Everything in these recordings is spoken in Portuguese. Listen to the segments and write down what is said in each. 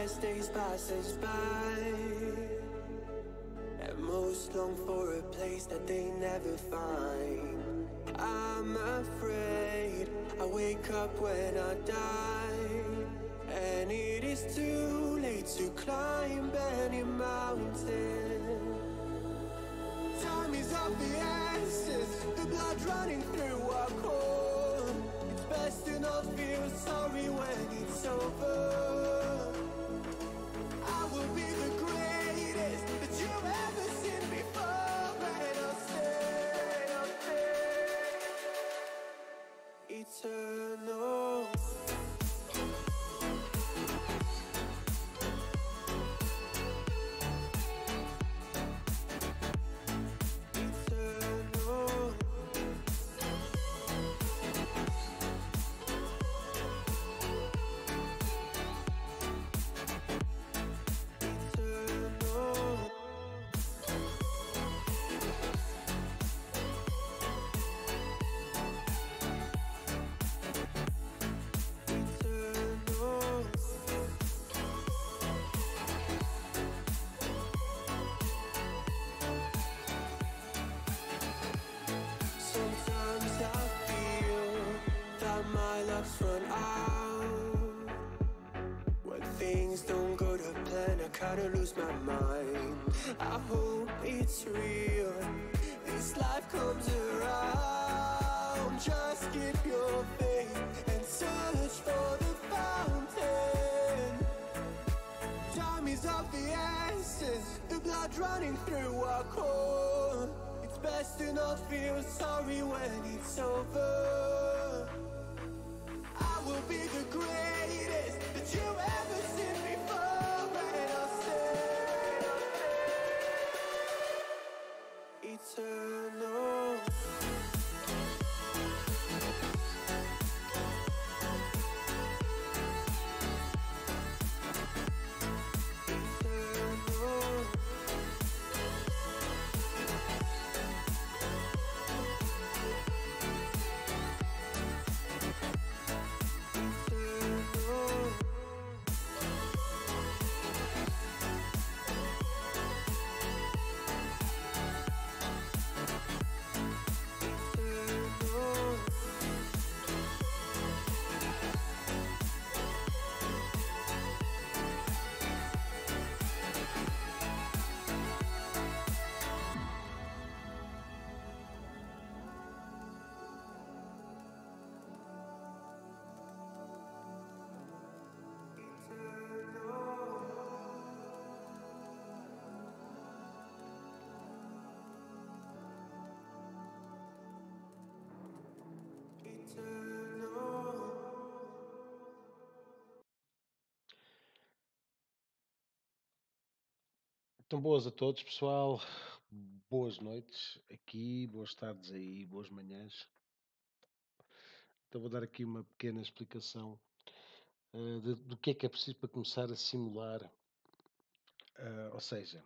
as days passes by, and most long for a place that they never find. I'm afraid I wake up when I die, and it is too late to climb any mountain. Time is of the essence, the blood running through our core. It's best to not feel sorry when it's over. I will be the greatest that you've ever seen before, and I'll stay eternal. Sometimes I feel that my luck's run out. When things don't go to plan, I kinda lose my mind. I hope it's real, this life comes around. Just keep your faith and search for the fountain. Time is of the essence, the blood running through our core. It's best to not feel sorry when it's over. I will be the greatest that you've ever seen before, and I'll stay eternal. Então, boas a todos, pessoal. Boas noites aqui, boas tardes aí, boas manhãs. Então, vou dar aqui uma pequena explicação do que é preciso para começar a simular, ou seja,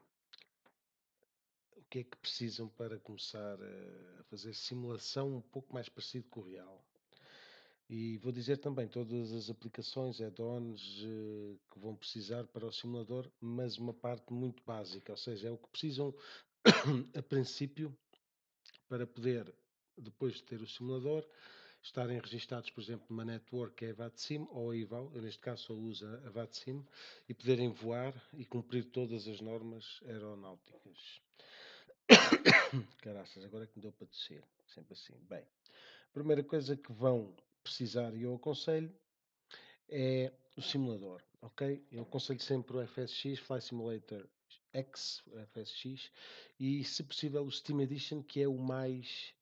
o que é que precisam para começar a fazer simulação um pouco mais parecido com o real. E vou dizer também todas as aplicações, add-ons que vão precisar para o simulador, mas uma parte muito básica, ou seja, é o que precisam a princípio para poder, depois de ter o simulador, estarem registados, por exemplo, numa network que é a VATSIM ou a IVAL, eu neste caso só uso a VATSIM, e poderem voar e cumprir todas as normas aeronáuticas. Caraças, agora é que me deu para descer, sempre assim. Bem, a primeira coisa que vão precisar, e eu aconselho, é o simulador, ok? Eu aconselho sempre o FSX, Flight Simulator X, o FSX, e se possível o Steam Edition, que é o mais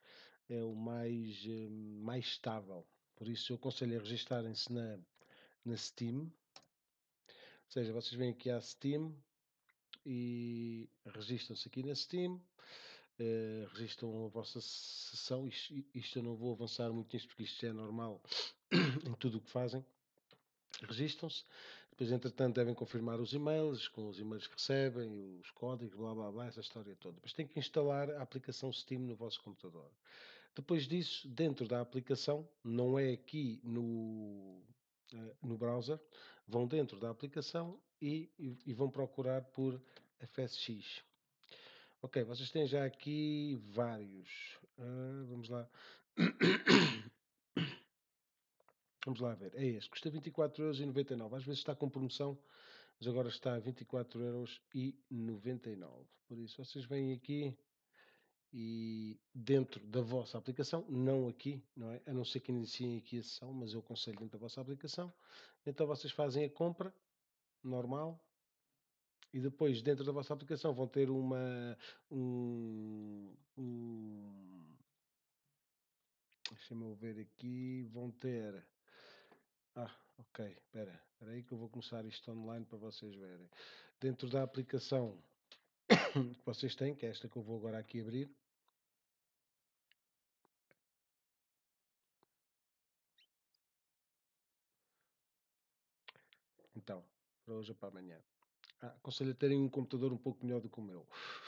mais estável. Por isso eu aconselho a registarem-se na Steam. Ou seja, vocês vêm aqui à Steam e registram-se aqui na Steam. Registram a vossa sessão. Isto eu não vou avançar muito nisto porque isto já é normal em tudo o que fazem. Registram-se. Depois, entretanto, devem confirmar os e-mails, com os e-mails que recebem, os códigos, blá blá blá, essa história toda. Depois têm que instalar a aplicação Steam no vosso computador. Depois disso, dentro da aplicação, não é aqui no browser, vão dentro da aplicação e vão procurar por FSX. Ok, vocês têm já aqui vários. Vamos lá. Vamos lá ver. É este. Custa 24,99€. Às vezes está com promoção, mas agora está a 24,99€. Por isso, vocês vêm aqui e dentro da vossa aplicação, não aqui, não é? A não ser que iniciem aqui a sessão, mas eu aconselho dentro da vossa aplicação. Então vocês fazem a compra normal e depois dentro da vossa aplicação vão ter deixa-me ver aqui, vão ter ok, espera aí que eu vou começar isto online para vocês verem. Dentro da aplicação que vocês têm, que é esta que eu vou agora aqui abrir. Então, para hoje ou para amanhã. Aconselho a terem um computador um pouco melhor do que o meu.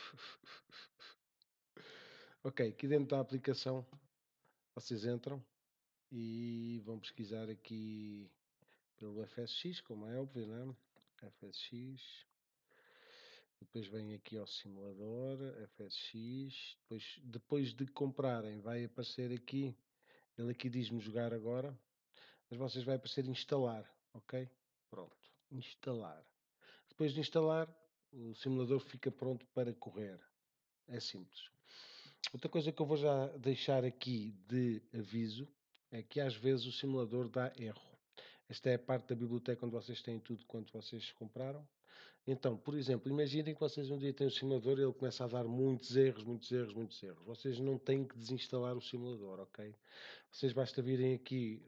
Ok, aqui dentro da aplicação vocês entram e vão pesquisar aqui pelo FSX, como é óbvio, não é? FSX. Depois vem aqui ao simulador, FSX. Depois de comprarem, vai aparecer aqui. Ele aqui diz-me jogar agora, mas vocês vai aparecer instalar, ok? Pronto, instalar. Depois de instalar, o simulador fica pronto para correr. É simples. Outra coisa que eu vou já deixar aqui de aviso é que às vezes o simulador dá erro. Esta é a parte da biblioteca onde vocês têm tudo quanto vocês compraram. Então, por exemplo, imaginem que vocês um dia têm um simulador e ele começa a dar muitos erros, muitos erros, muitos erros. Vocês não têm que desinstalar o simulador, ok? Vocês basta virem aqui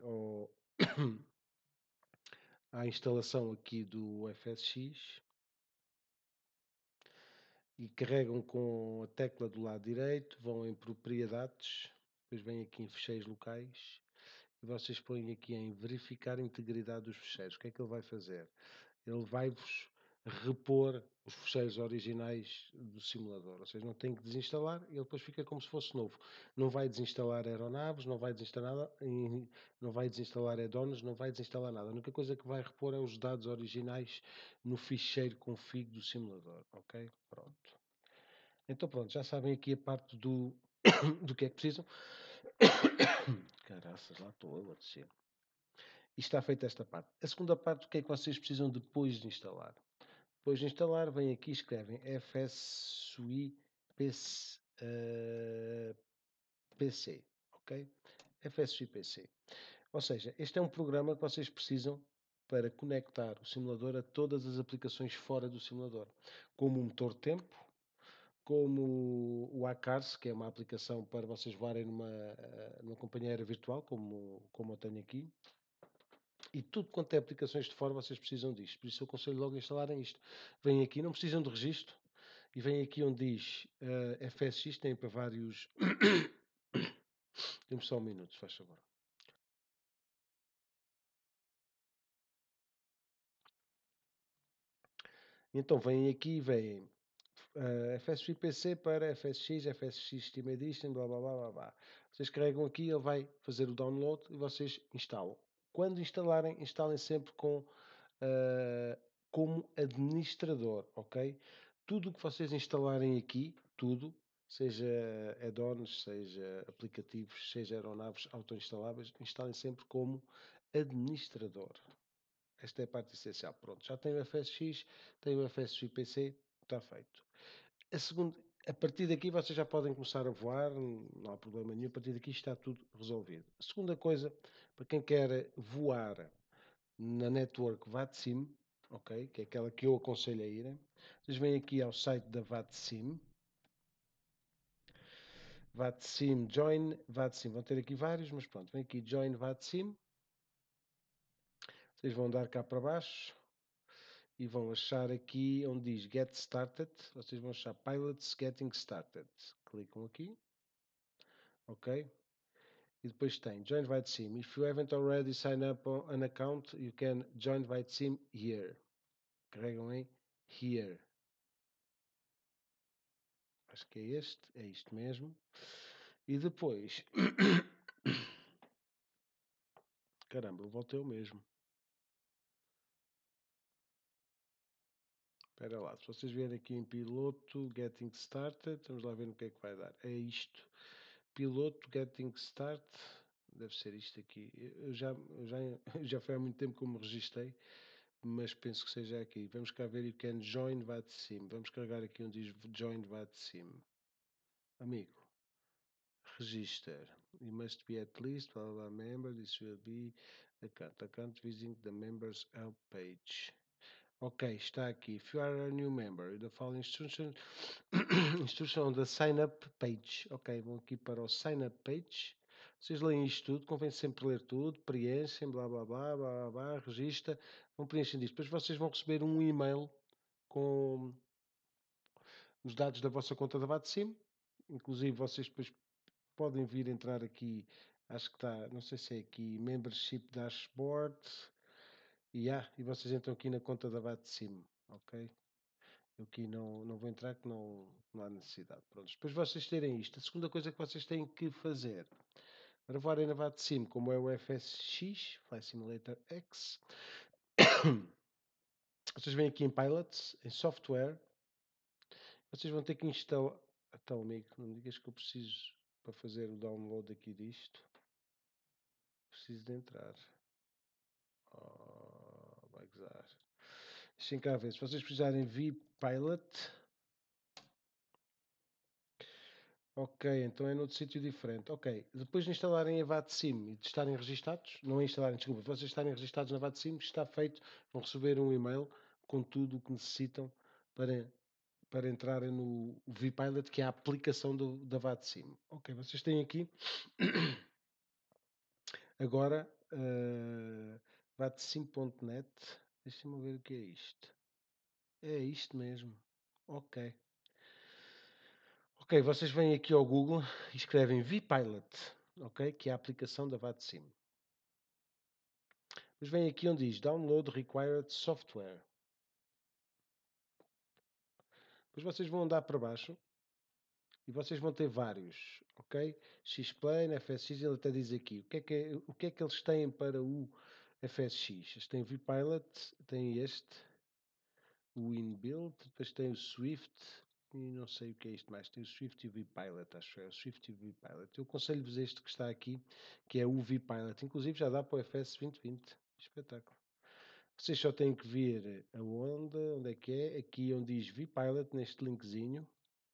à instalação aqui do FSX e carregam com a tecla do lado direito, vão em propriedades, depois vêm aqui em ficheiros locais e vocês põem aqui em verificar a integridade dos ficheiros. O que é que ele vai fazer? Ele vai-vos repor os ficheiros originais do simulador. Ou seja, não tem que desinstalar e ele depois fica como se fosse novo. Não vai desinstalar aeronaves, não vai desinstalar nada, não vai desinstalar add-ons, não vai desinstalar nada. A única coisa que vai repor é os dados originais no ficheiro config do simulador. Ok? Pronto. Então pronto, já sabem aqui a parte do, do que é que precisam. Caraças, lá estou eu a descer. E está feita esta parte. A segunda parte, o que é que vocês precisam depois de instalar? Depois de instalar, vêm aqui e escrevem FSUI PC, ok? FSUI PC. Ou seja, este é um programa que vocês precisam para conectar o simulador a todas as aplicações fora do simulador, como o motor de tempo, como o Acars, que é uma aplicação para vocês voarem numa companhia aérea virtual, como eu tenho aqui, e tudo quanto é aplicações de fora vocês precisam disto. Por isso eu aconselho logo a instalarem isto. Vêm aqui, não precisam de registro, e vêm aqui onde diz FSX, tem para vários. Dê-me só um minuto, se faz favor. Então vêm aqui e vêm FSX PC para FSX, FSX Steam Edition, blá blá blá blá blá. Vocês carregam aqui, ele vai fazer o download e vocês instalam. Quando instalarem, instalem sempre como administrador, ok? Tudo o que vocês instalarem aqui, tudo, seja add-ons, seja aplicativos, seja aeronaves autoinstaláveis, instalem sempre como administrador. Esta é a parte essencial. Pronto, já tenho o FSX, tenho o FSX PC, está feito. A partir daqui vocês já podem começar a voar, não há problema nenhum, a partir daqui está tudo resolvido. A segunda coisa, para quem quer voar na network VATSIM, ok, que é aquela que eu aconselho a irem, vocês vêm aqui ao site da VATSIM, VATSIM, Join VATSIM, vão ter aqui vários, mas pronto, vem aqui Join VATSIM, vocês vão dar cá para baixo, e vão achar aqui onde diz Get Started, vocês vão achar Pilots Getting Started. Clicam aqui, ok? E depois tem Join ViteSim. If you haven't already signed up on an account, you can join ViteSim here. Carregam em Here. Acho que é isto mesmo. E depois, caramba, eu voltei ao mesmo. Espera lá, se vocês vierem aqui em piloto, getting started, vamos lá ver no que é que vai dar. É isto. Piloto, getting start, deve ser isto aqui. Já foi há muito tempo que eu me registrei, mas penso que seja aqui. Vamos cá ver you can join VATSIM. Vamos carregar aqui onde diz join VATSIM. Amigo, register. You must be at least blah, blah, member. This will be account visiting the members help page. Ok, está aqui. If you are a new member, the following instruction, instruction on the sign up page. Ok, vão aqui para o sign up page. Vocês leem isto tudo, convém sempre ler tudo, preenchem, blá blá blá, blá blá, blá, registra, vão preenchendo isto. Depois vocês vão receber um e-mail com os dados da vossa conta da VATSIM. Inclusive vocês depois podem vir entrar aqui, acho que está, não sei se é aqui, Membership Dashboard. E vocês entram aqui na conta da VATSIM, ok? Eu aqui não vou entrar que não há necessidade. Pronto. Depois vocês terem isto. A segunda coisa que vocês têm que fazer para voarem na VATSIM, como é o FSX, Flight Simulator X, vocês vêm aqui em Pilots, em Software, vocês vão ter que instalar. Então, amigo, não me digas que eu preciso para fazer o download aqui disto. Preciso de entrar. Oh, vai gozar. Deixem cá ver. Se vocês precisarem vPilot. Ok, então é noutro sítio diferente. Ok, depois de instalarem a VATSIM e de estarem registados, não é instalarem, desculpa, vocês estarem registados na VATSIM, está feito, vão receber um e-mail com tudo o que necessitam para entrarem no vPilot, que é a aplicação da VATSIM. Ok, vocês têm aqui agora vatsim.net. Deixem-me ver o que é isto. É isto mesmo. Ok. Ok, vocês vêm aqui ao Google e escrevem vPilot, ok? Que é a aplicação da VATSIM. Depois vem aqui onde diz Download Required Software. Depois vocês vão andar para baixo e vocês vão ter vários, ok? X-Plane, FSX, ele até diz aqui o que é que eles têm para o FSX. Eles têm vPilot, tem este, o InBuild, depois tem o Swift, e não sei o que é isto mais. Tem o Swift e o vPilot, acho que é o Swift e o vPilot. Eu aconselho-vos este que está aqui, que é o vPilot. Inclusive já dá para o FS 2020. Espetáculo. Vocês só têm que vir aonde, onde é que é? Aqui onde diz vPilot, neste linkzinho.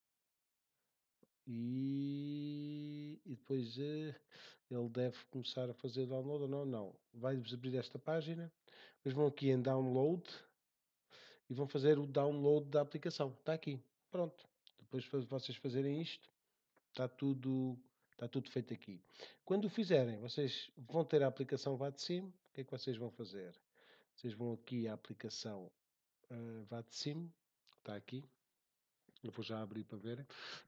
E depois ele deve começar a fazer download ou não? Não. Vai-vos abrir esta página. Depois vão aqui em download e vão fazer o download da aplicação. Está aqui. Pronto. Depois de vocês fazerem isto, está tudo feito aqui. Quando o fizerem, vocês vão ter a aplicação VATSIM. O que é que vocês vão fazer? Vocês vão aqui à aplicação VATSIM. Está aqui. Eu vou já abrir para verem.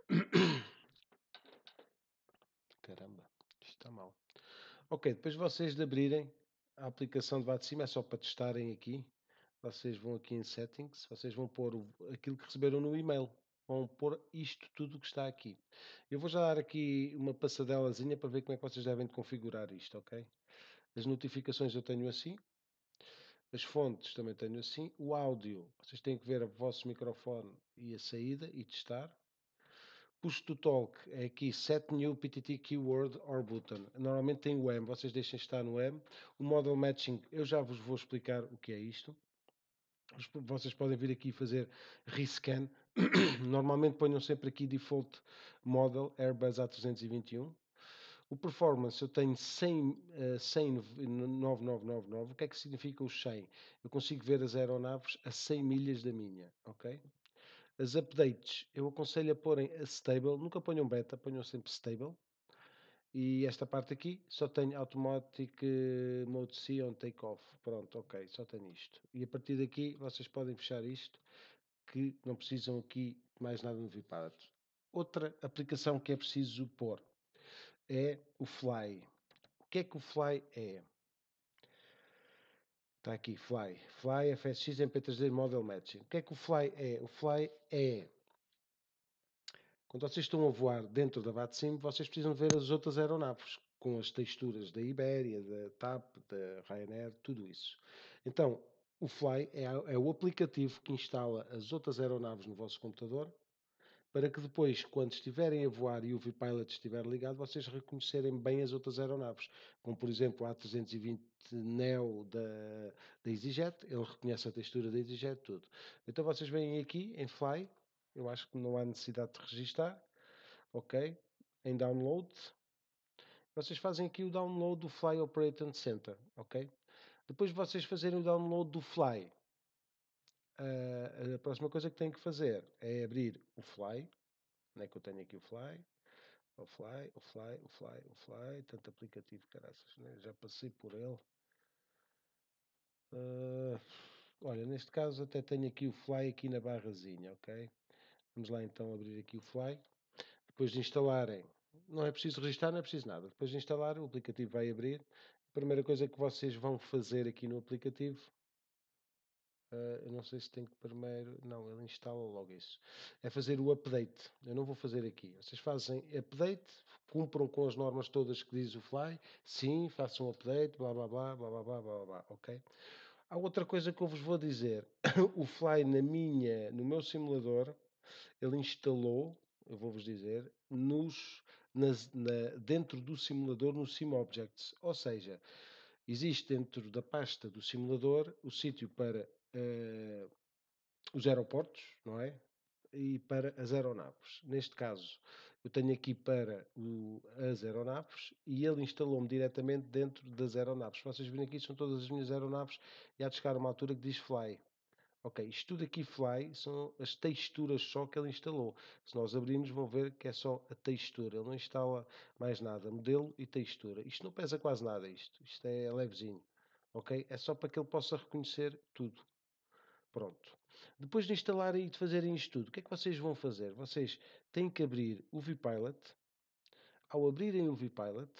Caramba, isto está mal. Ok, depois vocês de abrirem a aplicação de VATSIM, é só para testarem aqui. Vocês vão aqui em Settings, vocês vão pôr aquilo que receberam no e-mail. Vão pôr isto tudo que está aqui. Eu vou já dar aqui uma passadelazinha para ver como é que vocês devem de configurar isto, ok? As notificações eu tenho assim. As fontes também tenho assim. O áudio, vocês têm que ver o vosso microfone e a saída e testar. Push to talk é aqui set new PTT keyword or button. Normalmente tem o M, vocês deixem estar no M. O model matching, eu já vos vou explicar o que é isto. Vocês podem vir aqui fazer rescan. Normalmente ponham sempre aqui default model Airbus A321. O performance eu tenho 100 9999. O que é que significa os 100? Eu consigo ver as aeronaves a 100 milhas da minha, ok? As updates, eu aconselho a porem a stable, nunca ponham beta, ponham sempre stable. E esta parte aqui só tem automatic mode C on takeoff. Pronto, ok, só tenho isto. E a partir daqui vocês podem fechar isto, que não precisam aqui mais nada no VPilot. Outra aplicação que é preciso pôr é o Fly. O que é que o Fly é? Está aqui, Fly. Fly FSX MP3D Model Matching. O que é que o Fly é? O Fly é quando vocês estão a voar dentro da VATSIM, vocês precisam ver as outras aeronaves, com as texturas da Ibéria, da TAP, da Ryanair, tudo isso. Então, O Fly é o aplicativo que instala as outras aeronaves no vosso computador, para que depois, quando estiverem a voar e o VPilot estiver ligado, vocês reconhecerem bem as outras aeronaves. Como, por exemplo, a A320 Neo da EasyJet, ele reconhece a textura da EasyJet, tudo. Então vocês vêm aqui em Fly, eu acho que não há necessidade de registar, ok? Em Download, vocês fazem aqui o download do Fly Operating Center, ok? Depois de vocês fazerem o download do Fly, a próxima coisa que têm que fazer é abrir o Fly. Onde é que eu tenho aqui o Fly? O Fly, tanto aplicativo, caraças, né? Já passei por ele. Olha, neste caso até tenho aqui o Fly aqui na barrazinha, ok? Vamos lá então abrir aqui o Fly. Depois de instalarem, não é preciso registrar, não é preciso nada. Depois de instalar, o aplicativo vai abrir. A primeira coisa que vocês vão fazer aqui no aplicativo, eu não sei se tem que primeiro, não, ele instala logo isso. É fazer o update. Eu não vou fazer aqui. Vocês fazem update, cumpram com as normas todas que diz o Fly. Sim, façam update, blá blá blá, blá blá blá blá blá, ok? Há outra coisa que eu vos vou dizer. O Fly no meu simulador, ele instalou, eu vou-vos dizer, dentro do simulador no SimObjects. Ou seja, existe dentro da pasta do simulador o sítio para os aeroportos, não é? E para as aeronaves. Neste caso, eu tenho aqui para as aeronaves e ele instalou-me diretamente dentro das aeronaves. Se vocês virem aqui, são todas as minhas aeronaves e há de chegar a uma altura que diz Fly. Ok, isto tudo aqui Fly são as texturas só que ele instalou. Se nós abrirmos, vão ver que é só a textura. Ele não instala mais nada. Modelo e textura. Isto não pesa quase nada, isto é levezinho. Ok? É só para que ele possa reconhecer tudo. Pronto. Depois de instalarem e de fazerem isto tudo, o que é que vocês vão fazer? Vocês têm que abrir o VPilot. Ao abrirem o VPilot,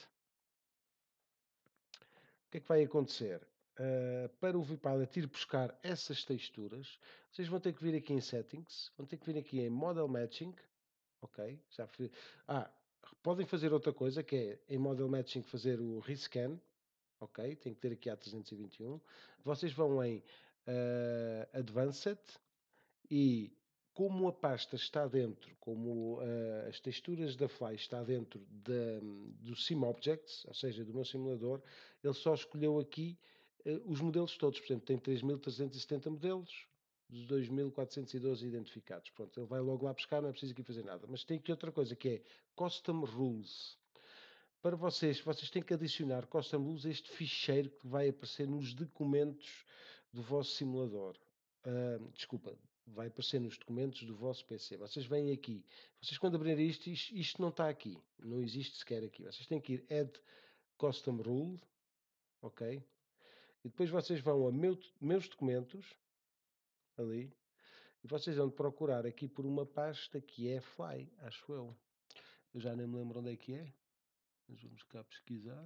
o que é que vai acontecer? Para o VPilot ir buscar essas texturas, vocês vão ter que vir aqui em Settings, vão ter que vir aqui em Model Matching, ok? Podem fazer outra coisa, que é em Model Matching fazer o Rescan, ok? Tem que ter aqui a 321. Vocês vão em Advanced, e como a pasta está dentro, como as texturas da Fly está dentro do SimObjects, ou seja, do meu simulador, ele só escolheu aqui os modelos todos. Portanto, tem 3.370 modelos, dos 2.412 identificados. Pronto, ele vai logo lá buscar, não é preciso aqui fazer nada. Mas tem aqui outra coisa, que é Custom Rules. Para vocês têm que adicionar Custom Rules a este ficheiro que vai aparecer nos documentos do vosso simulador. Desculpa, vai aparecer nos documentos do vosso PC. Vocês vêm aqui. Vocês quando abrirem isto não está aqui. Não existe sequer aqui. Vocês têm que ir Add Custom Rule. Ok? E depois vocês vão a Meus Documentos. Ali. E vocês vão procurar aqui por uma pasta que é Fly, acho eu. Eu já nem me lembro onde é que é. Mas vamos cá pesquisar.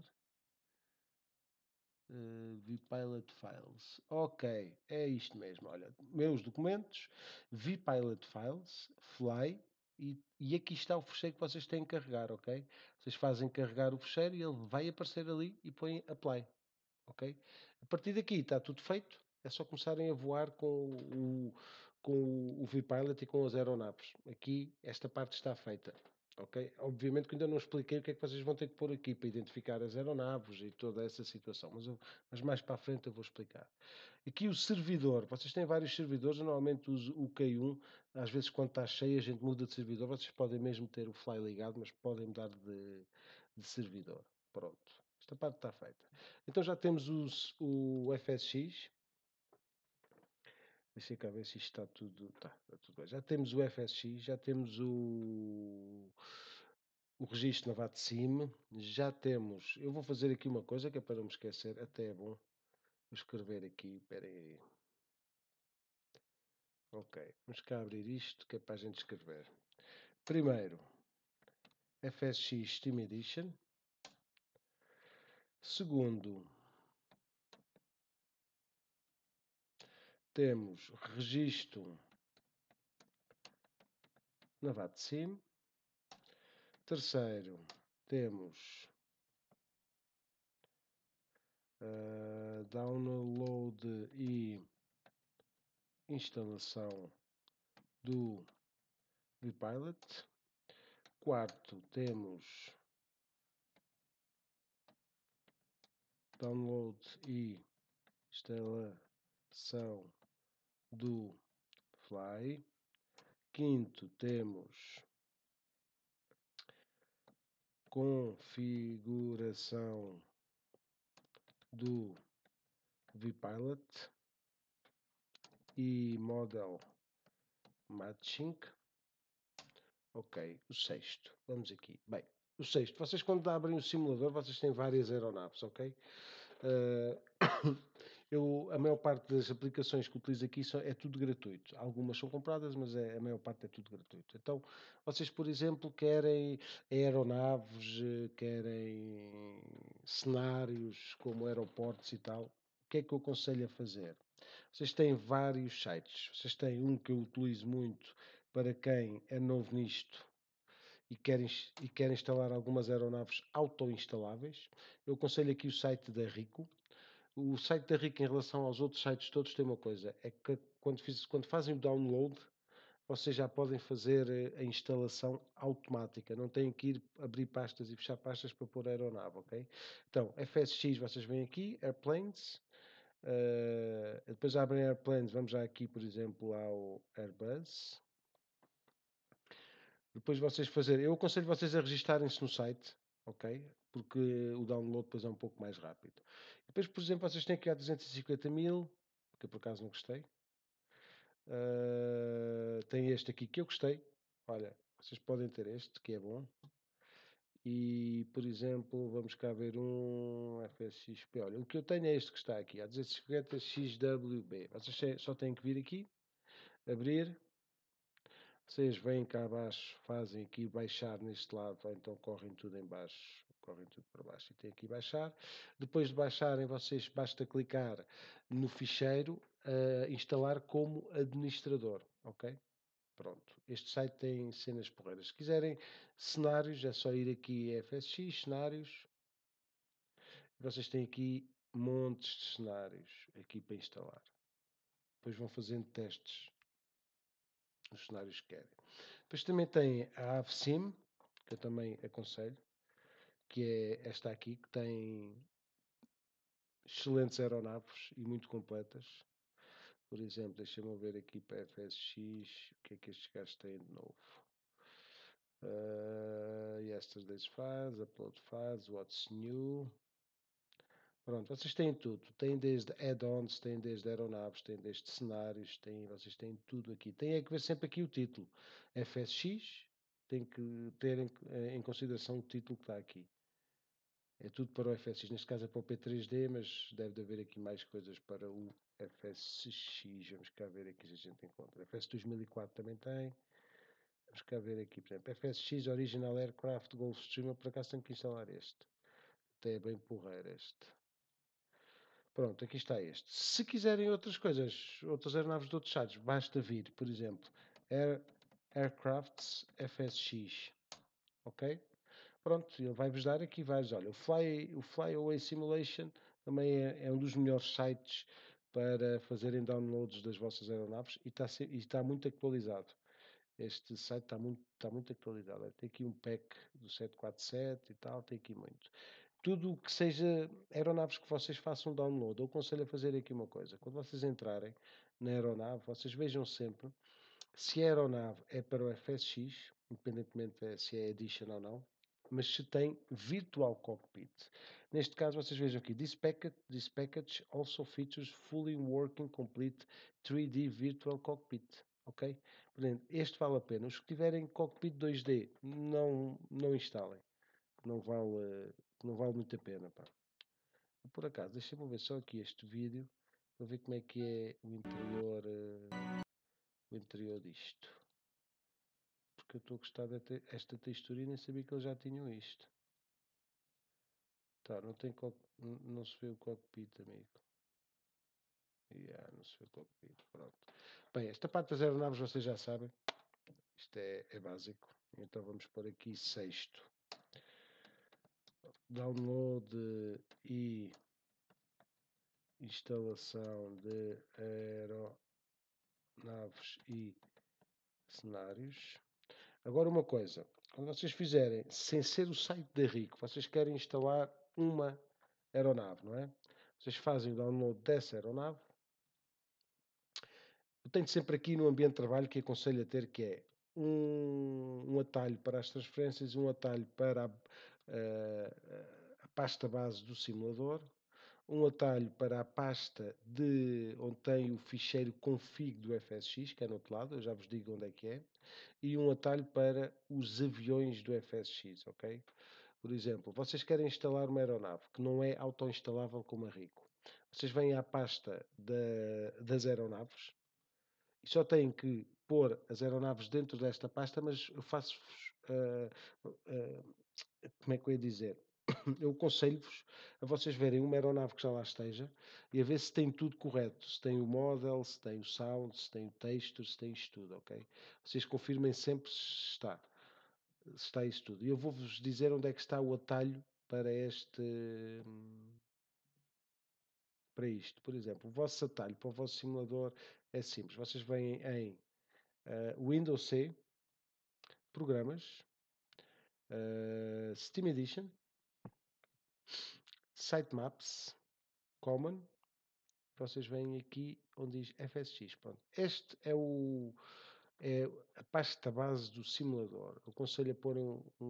VPilot Files. Ok, é isto mesmo. Olha, meus documentos, VPilot Files, Fly, e aqui está o fecheiro que vocês têm que carregar, ok? Vocês fazem carregar o fecheiro e ele vai aparecer ali e põem Apply, ok? A partir daqui está tudo feito, é só começarem a voar com o VPilot e com as aeronaves. Aqui, esta parte está feita. Ok? Obviamente que ainda não expliquei o que é que vocês vão ter que pôr aqui para identificar as aeronaves e toda essa situação, mas mais para a frente eu vou explicar. Aqui o servidor, vocês têm vários servidores, eu normalmente uso o K1, às vezes quando está cheio a gente muda de servidor, vocês podem mesmo ter o Fly ligado, mas podem mudar de servidor. Pronto, esta parte está feita. Então já temos o FSX, deixa cá ver se isto está tudo, está tudo bem. Já temos o FSX, já temos o registro na VATSIM, já temos. Eu vou fazer aqui uma coisa que é para não me esquecer, até é bom. Vou escrever aqui, espera aí. Ok, vamos cá abrir isto que é para a gente escrever. Primeiro, FSX Steam Edition. Segundo, temos registro na VATSIM. Terceiro, temos download e instalação do VPilot. Quarto, temos download e instalação do Fly. Quinto, temos configuração do VPilot e Model Matching. Ok, o sexto. Vamos aqui. Bem, o sexto. Vocês quando abrem o simulador, vocês têm várias aeronaves, ok? A maior parte das aplicações que utilizo aqui é tudo gratuito. Algumas são compradas, mas a maior parte é tudo gratuito. Então, vocês, por exemplo, querem aeronaves, querem cenários como aeroportos e tal. O que é que eu aconselho a fazer? Vocês têm vários sites. Vocês têm um que eu utilizo muito para quem é novo nisto e quer instalar algumas aeronaves auto-instaláveis. Eu aconselho aqui o site da Rico. O site da Rico, em relação aos outros sites todos, tem uma coisa: é que quando fazem o download, vocês já podem fazer a instalação automática. Não têm que ir abrir pastas e fechar pastas para pôr a aeronave, ok? Então, FSX, vocês vêm aqui, Airplanes. Depois abrem Airplanes, vamos já aqui, por exemplo, ao Airbus. Depois vocês fazerem, eu aconselho vocês a registarem-se no site, ok? Porque o download depois é um pouco mais rápido. Depois, por exemplo, vocês têm aqui a 250 mil, que eu por acaso não gostei. Tem este aqui que eu gostei. Olha, vocês podem ter este, que é bom. E, por exemplo, vamos cá ver um FSXP. Olha, o que eu tenho é este que está aqui, a 250 XWB. Vocês só têm que vir aqui, abrir. Vocês vêm cá abaixo, fazem aqui baixar neste lado, ou então correm tudo em baixo, correm tudo para baixo e tem aqui baixar. Depois de baixarem, vocês basta clicar no ficheiro, instalar como administrador, ok? Pronto, este site tem cenas porreiras. Se quiserem cenários, é só ir aqui FSX, cenários. Vocês têm aqui montes de cenários aqui para instalar. Depois vão fazendo testes, os cenários que querem. Depois também tem a AveSim, que eu também aconselho, que é esta aqui, que tem excelentes aeronaves e muito completas. Por exemplo, deixa-me ver aqui para a FSX, o que é que estes gajos têm de novo. Yesterday's Files, Upload Files, What's New. Pronto, vocês têm tudo. Têm desde add-ons, têm desde aeronaves, têm desde cenários, vocês têm tudo aqui. Tem é que ver sempre aqui o título. FSX, tem que ter em consideração o título que está aqui. É tudo para o FSX. Neste caso é para o P3D, mas deve haver aqui mais coisas para o FSX. Vamos cá ver aqui se a gente encontra. FS 2004 também tem. Vamos cá ver aqui, por exemplo, FSX Original Aircraft Gulfstream. Eu por acaso tenho que instalar este. Até é bem porreiro este. Pronto, aqui está este. Se quiserem outras coisas, outras aeronaves de outros sites, basta vir, por exemplo, Aircrafts FSX. Ok? Pronto, ele vai-vos dar aqui vários. Olha, o Flyaway Simulation também é um dos melhores sites para fazerem downloads das vossas aeronaves e está muito atualizado. Este site está muito atualizado. Tem aqui um pack do 747 e tal, tem aqui muito. Tudo o que seja aeronaves que vocês façam download, eu aconselho a fazer aqui uma coisa. Quando vocês entrarem na aeronave, vocês vejam sempre se a aeronave é para o FSX, independentemente se é Edition ou não, mas se tem Virtual Cockpit. Neste caso, vocês vejam aqui, this package also features fully working complete 3D Virtual Cockpit. Ok? Portanto, este vale a pena. Os que tiverem Cockpit 2D, não instalem. Não vale muito a pena. Pá. Por acaso, deixa-me ver só aqui este vídeo para ver como é que é o interior disto. Porque eu estou a gostar desta textura e nem sabia que eles já tinham isto. Tá, não se vê o cockpit, amigo. Não se vê o cockpit, pronto. Bem, esta parte das aeronaves vocês já sabem. Isto é básico. Então vamos pôr aqui sexto. Download e instalação de aeronaves aeronaves e cenários. Agora uma coisa, quando vocês fizerem, sem ser o site da RICO, vocês querem instalar uma aeronave, não é? Vocês fazem o download dessa aeronave. Eu tenho sempre aqui no ambiente de trabalho que aconselho a ter, que é um atalho para as transferências e um atalho para a pasta base do simulador, um atalho para a pasta de onde tem o ficheiro config do FSX, que é no outro lado, eu já vos digo onde é que é, e um atalho para os aviões do FSX, ok? Por exemplo, vocês querem instalar uma aeronave que não é auto-instalável como a Rico. Vocês vêm à pasta das aeronaves e só têm que pôr as aeronaves dentro desta pasta, mas eu faço-vos, como é que eu ia dizer? Eu aconselho-vos a vocês verem uma aeronave que já lá esteja e a ver se tem tudo correto, se tem o model, se tem o sound, se tem o texto, se tem isto tudo, ok? Vocês confirmem sempre se está isso tudo. E eu vou-vos dizer onde é que está o atalho para para isto. Por exemplo, o vosso atalho para o vosso simulador é simples. Vocês vêm em Windows C, Programas, Steam Edition, Sitemaps, Common. Vocês vêm aqui onde diz FSX. Pronto. Este é a pasta base do simulador. Eu aconselho a pôr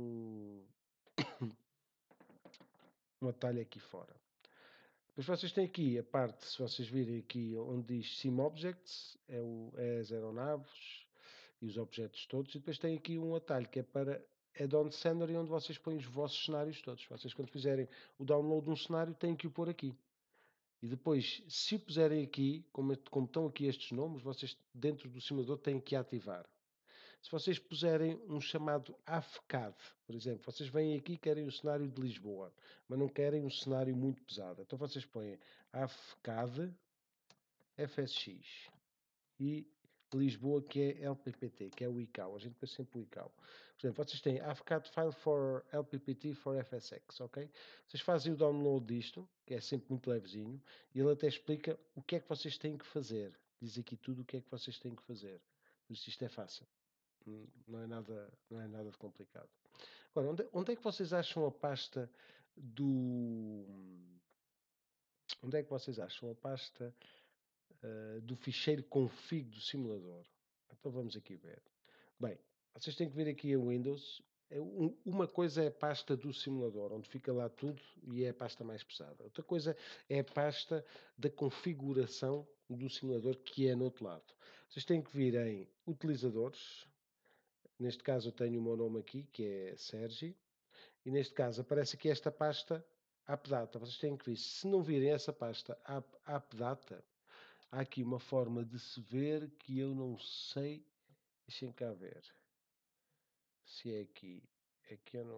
um atalho aqui fora. Depois vocês têm aqui a parte, se vocês virem aqui onde diz Sim Objects, é as aeronaves e os objetos todos, e depois tem aqui um atalho que é para Add-on Scenery, onde vocês põem os vossos cenários todos. Vocês quando fizerem o download de um cenário têm que o pôr aqui. E depois, se o puserem aqui, como estão aqui estes nomes, vocês dentro do simulador têm que ativar. Se vocês puserem um chamado AFCAD, por exemplo, vocês vêm aqui e querem o cenário de Lisboa, mas não querem um cenário muito pesado. Então vocês põem AFCAD FSX e Lisboa, que é LPPT, que é o ICAO. A gente põe sempre o ICAO. Por exemplo, vocês têm AFCAD File for LPPT for FSX, ok? Vocês fazem o download disto, que é sempre muito levezinho, e ele até explica o que é que vocês têm que fazer. Diz aqui tudo o que é que vocês têm que fazer. Por isso isto é fácil. Não é nada de complicado. Agora, onde é que vocês acham a pasta do. Onde é que vocês acham a pasta do ficheiro config do simulador? Então vamos aqui ver. Bem, vocês têm que ver aqui a Windows. Uma coisa é a pasta do simulador, onde fica lá tudo e é a pasta mais pesada. Outra coisa é a pasta da configuração do simulador, que é no outro lado. Vocês têm que vir em utilizadores. Neste caso eu tenho o meu nome aqui, que é Sergi. E neste caso aparece aqui esta pasta AppData. Vocês têm que ver. Se não virem essa pasta AppData, há aqui uma forma de se ver que eu não sei. Deixem cá ver. Se é aqui. É que eu não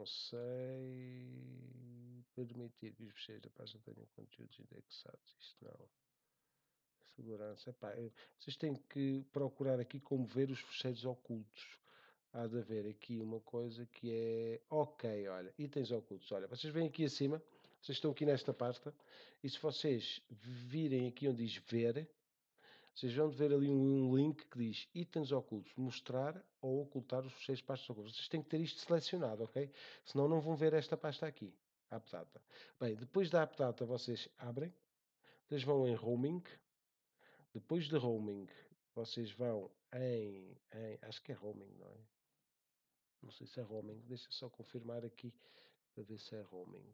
sei. Permitir que os fecheiros da pasta tenham conteúdos indexados. Isto não. Segurança. Epá, vocês têm que procurar aqui como ver os fecheiros ocultos. Há de haver aqui uma coisa que é. Ok, olha. Itens ocultos. Olha, vocês vêm aqui acima. Vocês estão aqui nesta pasta. E se vocês virem aqui onde diz ver, vocês vão ver ali um link que diz itens ocultos, mostrar ou ocultar os fecheiros pastas ocultas. Vocês têm que ter isto selecionado, ok? Senão não vão ver esta pasta aqui, AppData. Bem, depois da AppData vocês abrem, vocês vão em Roaming, depois de Roaming vocês vão acho que é Roaming, não é? Não sei se é Roaming, deixa só confirmar aqui para ver se é Roaming.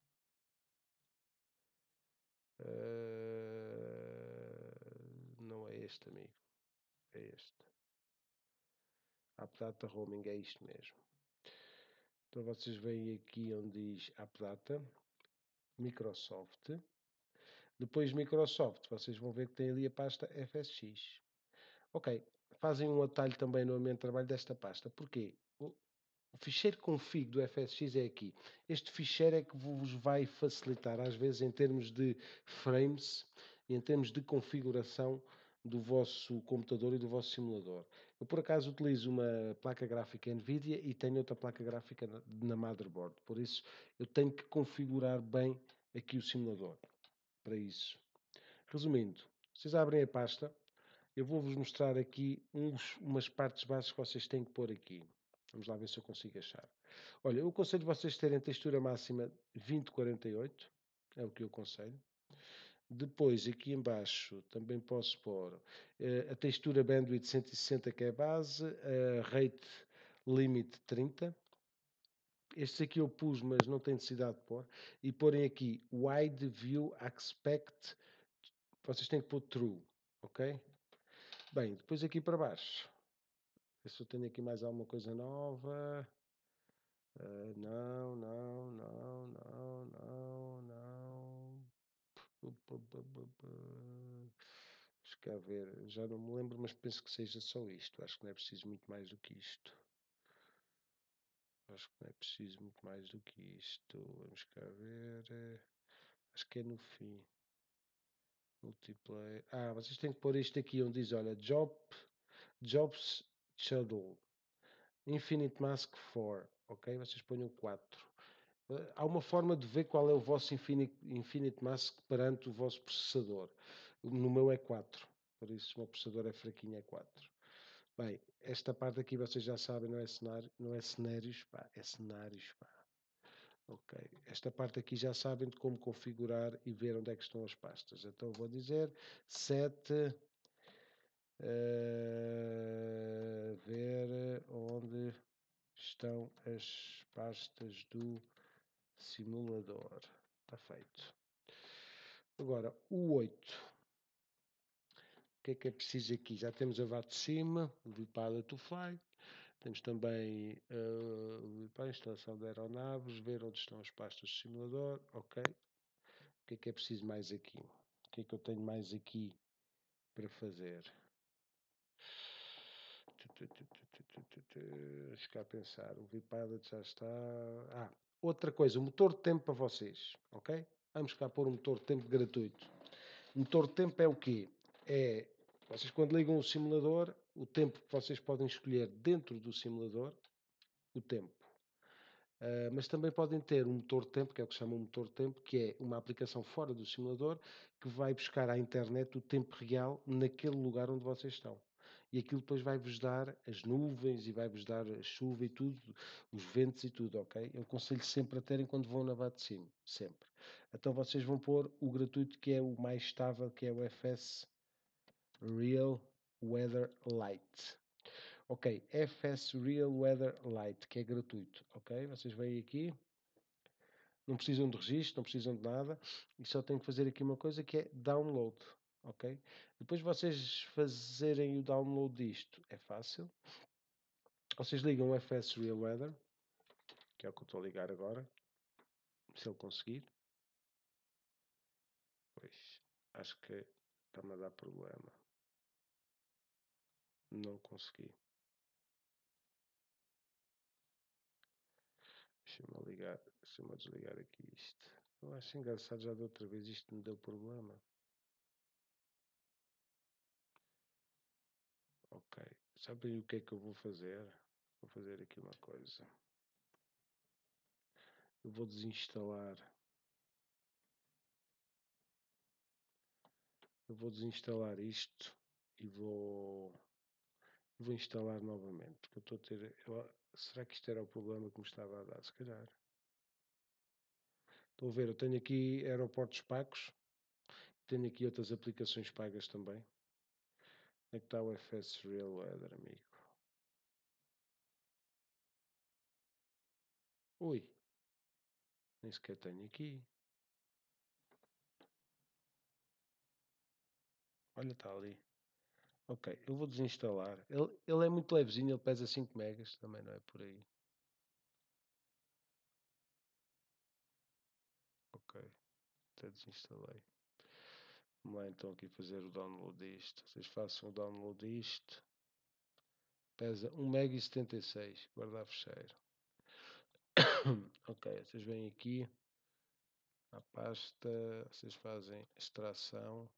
Não é este, amigo. É este. AppData Roaming é isto mesmo. Então vocês vêm aqui onde diz AppData, Microsoft. Depois Microsoft, vocês vão ver que tem ali a pasta FSX. Ok, fazem um atalho também no ambiente de trabalho desta pasta. Porquê? O ficheiro config do FSX é aqui. Este ficheiro é que vos vai facilitar, às vezes, em termos de frames e em termos de configuração do vosso computador e do vosso simulador. Eu, por acaso, utilizo uma placa gráfica NVIDIA e tenho outra placa gráfica na motherboard. Por isso, eu tenho que configurar bem aqui o simulador para isso. Resumindo, vocês abrem a pasta, eu vou-vos mostrar aqui umas partes básicas que vocês têm que pôr aqui. Vamos lá ver se eu consigo achar. Olha, eu aconselho vocês terem textura máxima 2048, é o que eu aconselho. Depois, aqui embaixo, também posso pôr a textura bandwidth 160, que é a base, a rate limit 30. Estes aqui eu pus, mas não tem necessidade de pôr. E porem aqui wide view aspect, vocês têm que pôr true, ok? Bem, depois aqui para baixo, ver se eu tenho aqui mais alguma coisa nova. Não, não, não, não, não, não. Acho que a ver, já não me lembro, mas penso que seja só isto. Acho que não é preciso muito mais do que isto. Acho que não é preciso muito mais do que isto. Vamos cá ver. Acho que é no fim. Multiplayer. Vocês têm que pôr isto aqui onde diz, olha, Jobs Schedule. Infinite Mask 4. Ok? Vocês ponham 4. Há uma forma de ver qual é o vosso Infinite Mask perante o vosso processador. No meu é 4. Por isso, o meu processador é fraquinho, é 4. Bem, esta parte aqui vocês já sabem, não é cenários, pá, é cenários, pá. Ok, esta parte aqui já sabem de como configurar e ver onde é que estão as pastas. Então vou dizer set ver onde estão as pastas do simulador. Está feito. Agora, o 8. O que é preciso aqui? Já temos a VATSIM, o VIPADA to Fly. Temos também para a instalação de aeronaves, ver onde estão as pastas do simulador. Ok. O que é preciso mais aqui? O que é que eu tenho mais aqui para fazer? Deixa cá pensar. O ViPilot já está. Outra coisa, o motor de tempo para vocês, ok? Vamos cá pôr um motor de tempo gratuito. O motor de tempo é o quê? É, vocês quando ligam o simulador, o tempo que vocês podem escolher dentro do simulador, o tempo. Mas também podem ter um motor de tempo, que é o que se chama um motor de tempo, que é uma aplicação fora do simulador que vai buscar à internet o tempo real naquele lugar onde vocês estão. E aquilo depois vai-vos dar as nuvens e vai-vos dar a chuva e tudo, os ventos e tudo, ok? Eu aconselho sempre a terem quando vão na VATSIM, sempre. Então vocês vão pôr o gratuito que é o mais estável, que é o FS Real Weather Light. Ok, FS Real Weather Light, que é gratuito, ok? Vocês vêm aqui, não precisam de registro, não precisam de nada, e só têm que fazer aqui uma coisa que é download, ok? Depois vocês fazerem o download disto, é fácil. Vocês ligam o FS Real Weather, que é o que eu estou a ligar agora, se ele conseguir. Pois, acho que está-me a dar problema. Não consegui. Deixa-me desligar aqui isto. Eu acho engraçado, já da outra vez isto me deu problema. Ok, sabem o que é que eu vou fazer? Vou fazer aqui uma coisa. Eu vou desinstalar. Eu vou desinstalar isto e vou instalar novamente. Porque eu estou a ter. Será que isto era o problema que me estava a dar? Se calhar. Estou a ver, eu tenho aqui aeroportos pagos. Tenho aqui outras aplicações pagas também. Onde é que está o FS Real Weather, amigo? Ui, nem sequer tenho aqui. Olha, está ali. Ok, eu vou desinstalar. Ele é muito levezinho, ele pesa 5 megas, também não é por aí. Ok, até desinstalei. Vamos lá então aqui fazer o download disto. Vocês façam o download disto. Pesa 1,76 MB, guardar fecheiro. Ok, vocês vêm aqui à pasta, vocês fazem extração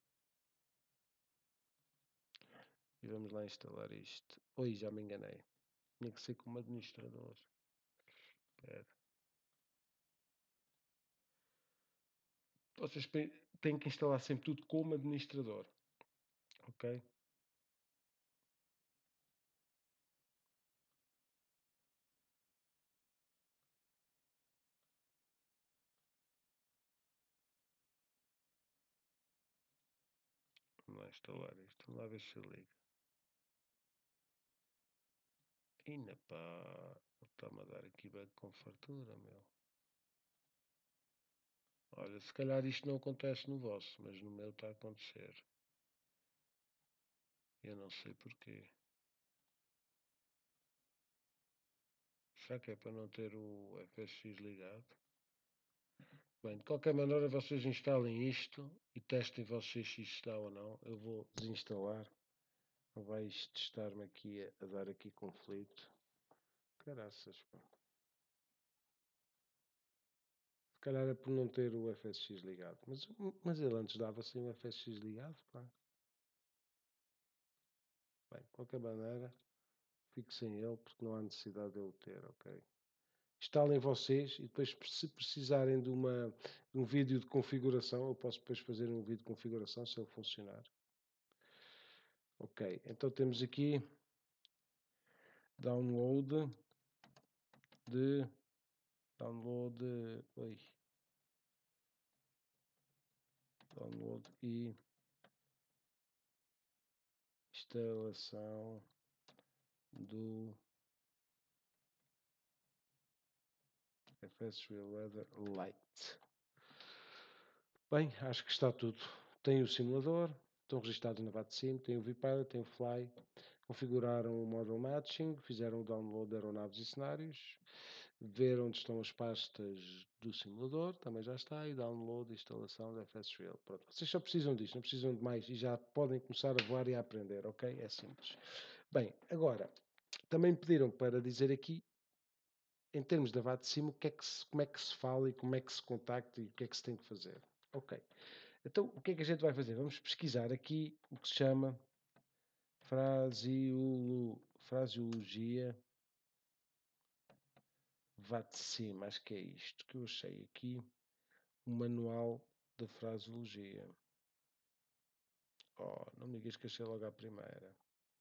e vamos lá instalar isto. Oi, já me enganei. Tinha que ser como administrador. Espera. Vocês têm que instalar sempre tudo como administrador. Ok? instalar isto. Vamos lá ver se liga. Ainda pá, está-me a dar aqui bem com fartura, meu. Olha, se calhar isto não acontece no vosso, mas no meu está a acontecer. Eu não sei porquê. Será que é para não ter o FSX ligado? Bem, de qualquer maneira vocês instalem isto e testem vocês se isto está ou não. Eu vou desinstalar. Não vai isto estar-me aqui a dar aqui conflito. Caraças, pá. Se calhar é por não ter o FSX ligado. Mas ele antes dava sem o FSX ligado, pá. Bem, de qualquer maneira, fico sem ele porque não há necessidade de eu ter, ok? Instalem vocês e depois, se precisarem de um vídeo de configuração, eu posso depois fazer um vídeo de configuração se ele funcionar. Ok, então temos aqui download de download, oi, download e instalação do FS Real Weather Lite. Bem, acho que está tudo. Tem o simulador, estão registados na VATSIM, tem o VPilot, tem o Fly, configuraram o Model Matching, fizeram o download de aeronaves e cenários, ver onde estão as pastas do simulador, também já está, e download e instalação da FS Real. Pronto, vocês só precisam disto, não precisam de mais, e já podem começar a voar e a aprender, ok? É simples. Bem, agora, também pediram para dizer aqui, em termos da VATSIM, como é que se fala e como é que se contacta e o que é que se tem que fazer. Ok. Então, o que é que a gente vai fazer? Vamos pesquisar aqui o que se chama fraseologia VATSIM. Acho que é isto que eu achei aqui. O manual da fraseologia. Oh, não me digas que achei logo à primeira.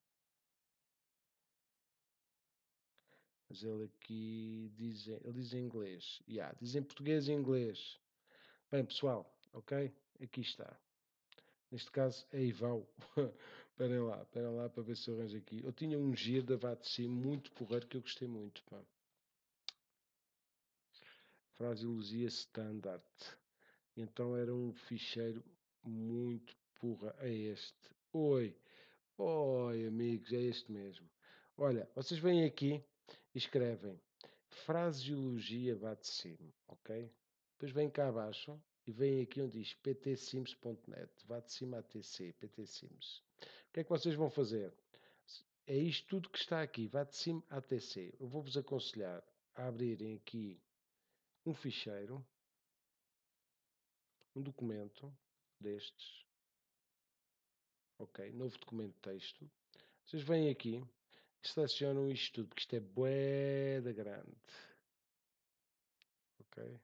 Mas ele aqui diz, ele diz em inglês. Diz em português e inglês. Bem, pessoal, ok? Aqui está. Neste caso é Ivau. Esperem lá para ver se eu arranjo aqui. Eu tinha um giro da VATSIM muito porreiro que eu gostei muito. Pá. Fraseologia standard. Então era um ficheiro muito porra. É este. Oi, amigos, é este mesmo. Olha, vocês vêm aqui e escrevem fraseologia VATSIM, ok? Depois vêm cá abaixo e vêm aqui onde diz ptsims.net, VATSIM ATC, ptsims. O que é que vocês vão fazer? É isto tudo que está aqui, VATSIM ATC. Eu vou-vos aconselhar a abrirem aqui um ficheiro, um documento destes, ok? Novo documento de texto. Vocês vêm aqui e selecionam isto tudo, porque isto é bué da grande, ok?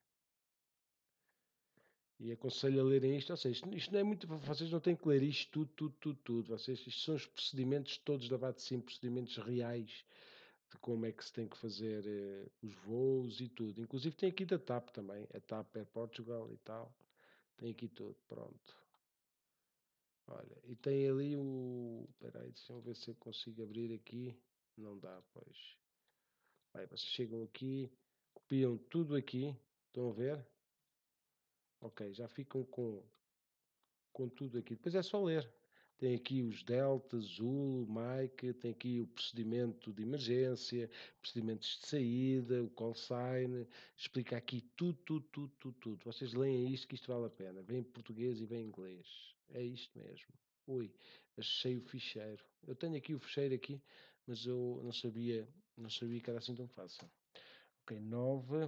E aconselho a lerem isto, ou seja, isto não é muito, vocês não têm que ler isto tudo. Isto são os procedimentos todos da VATSIM, procedimentos reais de como é que se tem que fazer os voos e tudo. Inclusive tem aqui da TAP também, a TAP Air Portugal e tal. Tem aqui tudo, pronto. Olha, e tem ali o... Espera aí, deixa eu ver se eu consigo abrir aqui. Não dá, pois. Aí vocês chegam aqui, copiam tudo aqui. Estão a ver? Ok, já ficam com tudo aqui. Depois é só ler. Tem aqui os Delta, Zul, Mike, tem aqui o procedimento de emergência, procedimentos de saída, o call sign, explica aqui tudo. Vocês leem isto que isto vale a pena. Vem em português e vem em inglês. É isto mesmo. Ui, achei o ficheiro. Eu tenho aqui o ficheiro aqui, mas eu não sabia que era assim tão fácil. Ok, 9,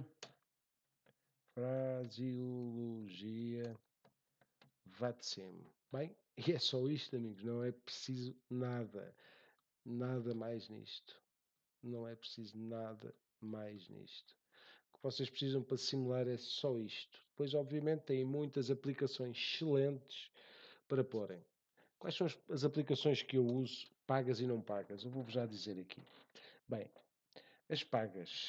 fraseologia VATSIM. Bem, e é só isto, amigos. Não é preciso nada mais nisto. Não é preciso nada mais nisto. O que vocês precisam para simular é só isto. Depois, obviamente, têm muitas aplicações excelentes para porem. Quais são as aplicações que eu uso, pagas e não pagas? Eu vou-vos já dizer aqui. Bem, as pagas.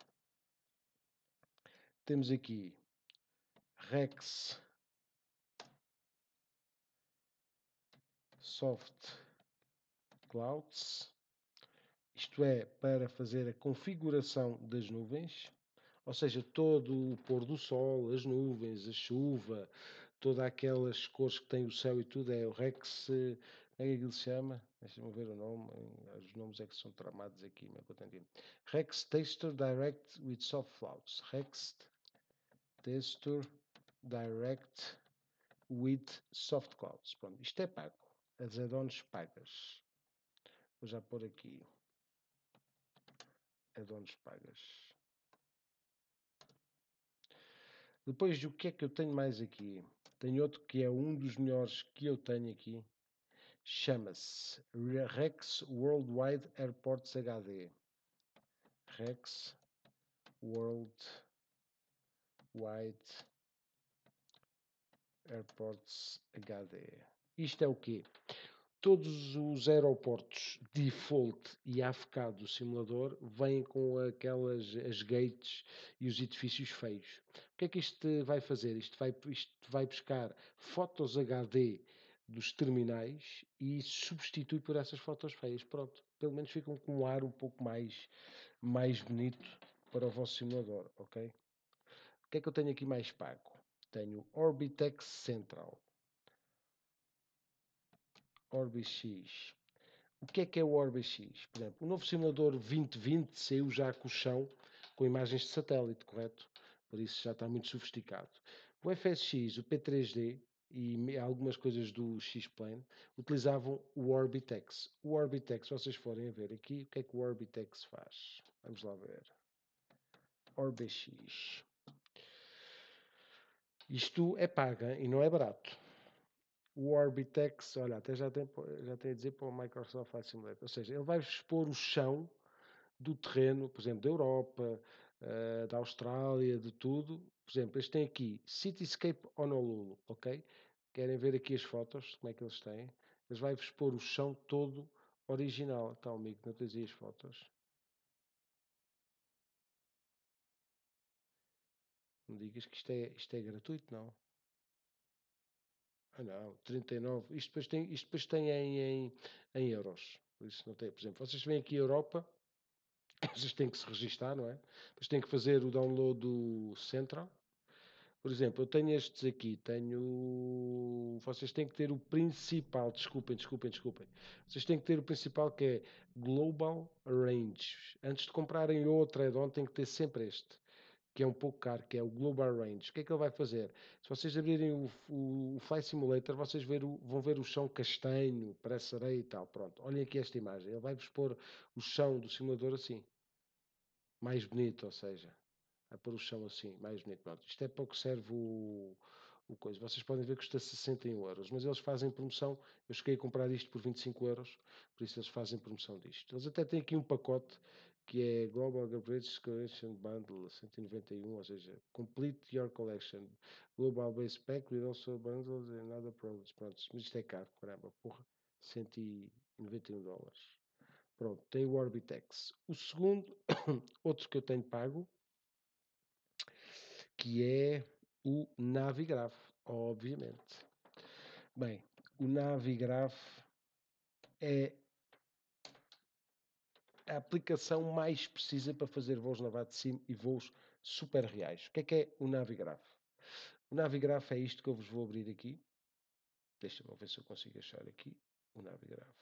Temos aqui Rex Soft Clouds. Isto é para fazer a configuração das nuvens, ou seja, todo o pôr do sol, as nuvens, a chuva, todas aquelas cores que tem o céu e tudo, é o Rex, como é que ele se chama? Deixa-me ver o nome, os nomes é que são tramados aqui, mas eu entendi. Rex Texture Direct with Soft Clouds. Rex Texture Direct with Soft Clouds. Pronto, isto é pago. As add-ons pagas. Vou já pôr aqui. Add-ons pagas. Depois, o que é que eu tenho mais aqui? Tenho outro que é um dos melhores que eu tenho aqui. Chama-se Rex Worldwide Airports HD. Rex Worldwide Airports HD. Isto é o quê? Todos os aeroportos default e AFK do simulador vêm com aquelas as gates e os edifícios feios. O que é que isto vai fazer? Isto vai buscar fotos HD dos terminais e substitui por essas fotos feias. Pronto, pelo menos ficam com um ar um pouco mais bonito para o vosso simulador, ok? O que é que eu tenho aqui mais pago? Tenho Orbitex Central. Orbix. O que é o OrbX? Por exemplo, o novo simulador 2020 saiu já com o chão, com imagens de satélite, correto? Por isso já está muito sofisticado. O FSX, o P3D e algumas coisas do X-Plane utilizavam o Orbitex. O Orbitex, se vocês forem a ver aqui, o que é que o Orbitex faz? Vamos lá ver. OrbX. Isto é paga e não é barato. O Orbitex, olha, até já tem a dizer para o Microsoft Flight Simulator. Ou seja, ele vai expor o chão do terreno, por exemplo, da Europa, da Austrália, de tudo. Por exemplo, eles têm aqui Cityscape Honolulu, ok? Querem ver aqui as fotos, como é que eles têm? Eles vão expor o chão todo original. Então, amigo, não tens aí as fotos? Não digas que isto é gratuito, não. Ah, não, 39. Isto depois tem em euros. Por isso não tem. Por exemplo, vocês vêm aqui à Europa, vocês têm que se registar, não é? Depois têm que fazer o download do Central. Por exemplo, eu tenho estes aqui, tenho. Vocês têm que ter o principal, desculpem. Vocês têm que ter o principal que é Global Range. Antes de comprarem outro add-on, tem que ter sempre este, que é um pouco caro, que é o Global Range. O que é que ele vai fazer? Se vocês abrirem o Flight Simulator, vocês vão ver o chão castanho, parece areia e tal. Pronto, olhem aqui esta imagem. Ele vai-vos pôr o chão do simulador assim, mais bonito, ou seja a pôr o chão assim, mais bonito. Pronto, isto é para o que serve o coisa. Vocês podem ver que custa 61 euros, mas eles fazem promoção. Eu cheguei a comprar isto por 25 euros, por isso eles fazem promoção disto. Eles até têm aqui um pacote que é Global Upgrades Collection Bundle 191, ou seja, Complete Your Collection. Global Base Pack with also bundles and other products. Pronto, mas isto é caro, caramba, porra, 191 dólares. Pronto, tem o Orbitex. O segundo, outro que eu tenho pago, que é o Navigraph, obviamente. Bem, o Navigraph é a aplicação mais precisa para fazer voos na VATSIM e voos super reais. O que é o Navigraph? O Navigraph é isto que eu vos vou abrir aqui. Deixa-me ver se eu consigo achar aqui o Navigraph.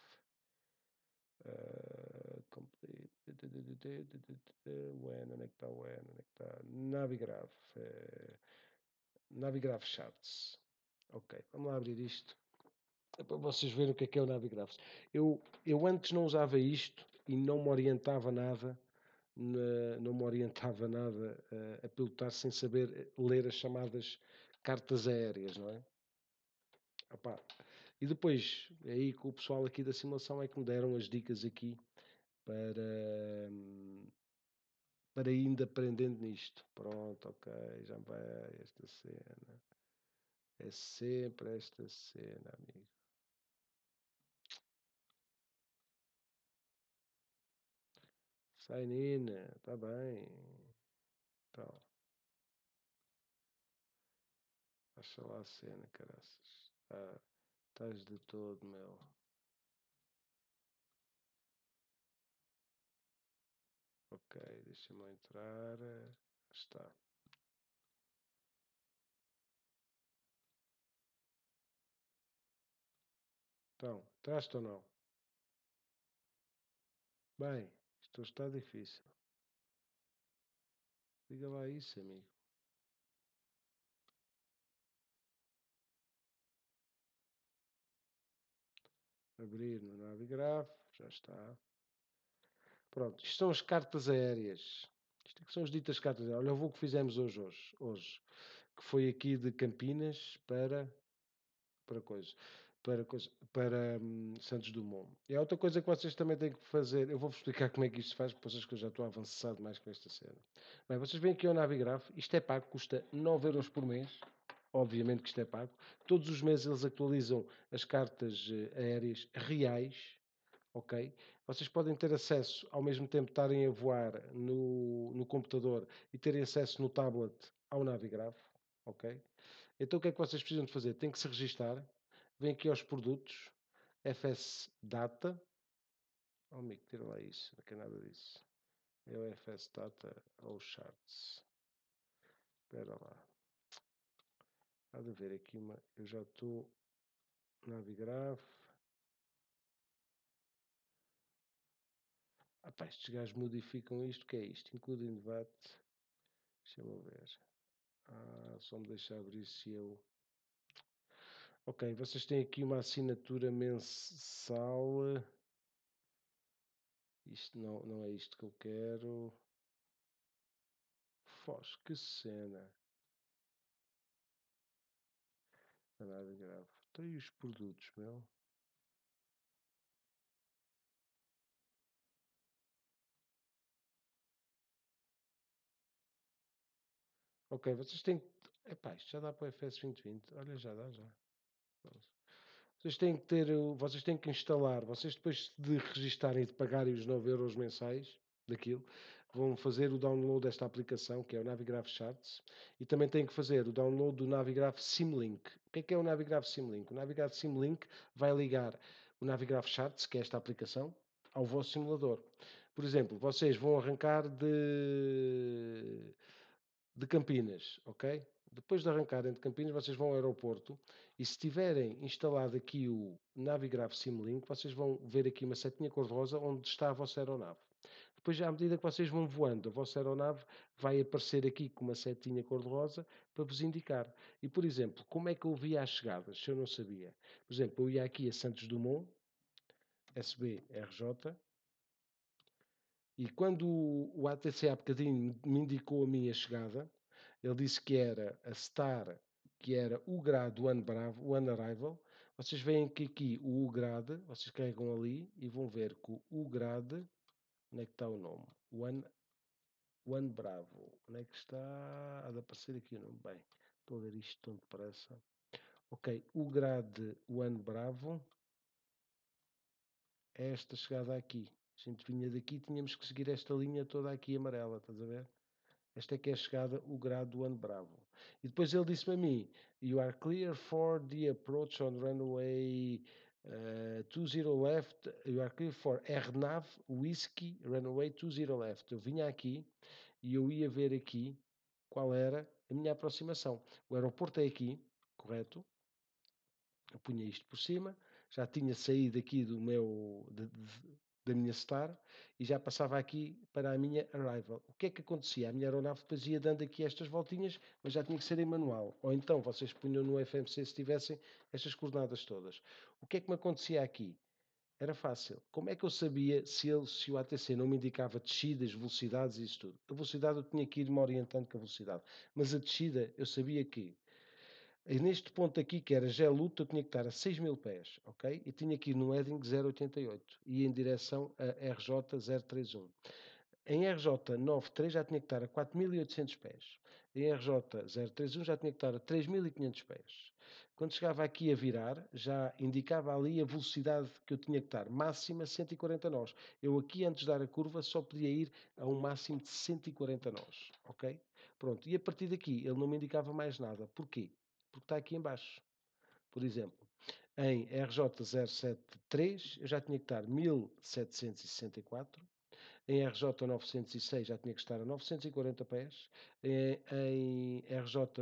Complete. Onde é que está? Navigraph. Navigraph Charts. Ok, vamos lá abrir isto. É para vocês verem o que é o Navigraph. Eu antes não usava isto e não me orientava nada, não me orientava nada a pilotar sem saber ler as chamadas cartas aéreas, não é? Opa. E depois, aí com o pessoal aqui da simulação é que me deram as dicas aqui para, para ir aprendendo nisto. Pronto, ok, já vai esta cena. É sempre esta cena, amigo. Sign in, tá bem. Então, acha lá a cena, caraças. Ah, estás de todo, meu. Ok, deixa-me lá entrar. Está. Então, traz-te ou não? Bem, isto está difícil. Diga lá isso, amigo. Abrir no Navigraph, já está. Pronto, isto são as cartas aéreas. Isto é que são as ditas cartas aéreas. Olha, o voo que fizemos hoje, que foi aqui de Campinas para coisa, para Santos Dumont. E há outra coisa que vocês também têm que fazer. Eu vou-vos explicar como é que isto se faz, porque vocês que eu já estou avançado mais com esta cena. Bem, vocês veem aqui ao Navigraph, isto é pago, custa 9 euros por mês. Obviamente que isto é pago. Todos os meses eles atualizam as cartas aéreas reais, ok? Vocês podem ter acesso, ao mesmo tempo de estarem a voar no computador e terem acesso no tablet ao Navigraph, ok? Então o que é que vocês precisam de fazer? Tem que se registar, vem aqui aos produtos, FS Data, oh amigo, tira lá isso, não quer nada disso. É o FS Data ou Charts. Espera lá. Há de ver aqui uma. Eu já estou Navigraph. Ah pá, estes gajos modificam isto. O que é isto? Including VAT. Deixa-me ver. Só me deixa abrir se eu. Ok, vocês têm aqui uma assinatura mensal. Isto não é isto que eu quero. Foz, que cena. Não é nada grave. Tem os produtos, meu. Ok, vocês têm que. Epá, isto já dá para o FS 2020. Olha, já dá, já. Vocês têm que ter, vocês têm que instalar, vocês depois de registarem e de pagarem os 9 euros mensais daquilo, vão fazer o download desta aplicação, que é o Navigraph Charts, e também têm que fazer o download do Navigraph Simlink. O que é o Navigraph Simlink? O Navigraph Simlink vai ligar o Navigraph Charts, que é esta aplicação, ao vosso simulador. Por exemplo, vocês vão arrancar de Campinas, ok? Depois de arrancarem de Campinas, vocês vão ao aeroporto e se tiverem instalado aqui o Navigraph Simlink, vocês vão ver aqui uma setinha cor-de-rosa onde está a vossa aeronave. Depois, à medida que vocês vão voando, a vossa aeronave vai aparecer aqui com uma setinha cor-de-rosa para vos indicar. E, por exemplo, como é que eu via as chegadas, se eu não sabia? Por exemplo, eu ia aqui a Santos Dumont, SBRJ, e quando o ATC há bocadinho me indicou a minha chegada, ele disse que era a Star, que era o grade One Bravo, One Arrival. Vocês veem que aqui o grade, vocês carregam ali e vão ver que o grade, onde é que está o nome? One Bravo. Onde é que está? Há de aparecer aqui o nome. Bem, estou a ver isto tão depressa. Ok, o grade One Bravo é esta chegada aqui. A gente vinha daqui, tínhamos que seguir esta linha toda aqui amarela, estás a ver? Esta é que é a chegada, o grado do ano bravo. E depois ele disse-me a mim, you are clear for the approach on runway 20 left, you are clear for RNAV, Whiskey, runway 20 left. Eu vinha aqui e eu ia ver aqui qual era a minha aproximação. O aeroporto é aqui, correto? Eu punha isto por cima, já tinha saído aqui da minha Star e já passava aqui para a minha Arrival. O que é que acontecia? A minha aeronave depois ia dando aqui estas voltinhas, mas já tinha que ser em manual. Ou então vocês punham no FMC se tivessem estas coordenadas todas. O que é que me acontecia aqui? Era fácil. Como é que eu sabia se o ATC não me indicava descidas, velocidades e isso tudo? A velocidade eu tinha que ir me orientando com a velocidade. Mas a descida eu sabia que e neste ponto aqui, que era Geluto, eu tinha que estar a 6.000 pés, ok? E tinha que ir no heading 088 e em direção a RJ 031. Em RJ 93 já tinha que estar a 4.800 pés. Em RJ 031 já tinha que estar a 3.500 pés. Quando chegava aqui a virar, já indicava ali a velocidade que eu tinha que estar, máxima 140 nós. Eu aqui, antes de dar a curva, só podia ir a um máximo de 140 nós, ok? Pronto, e a partir daqui ele não me indicava mais nada. Porquê? Porque está aqui em baixo. Por exemplo, em RJ073 eu já tinha que estar 1764, em RJ 906 já tinha que estar a 940 pés, em RJ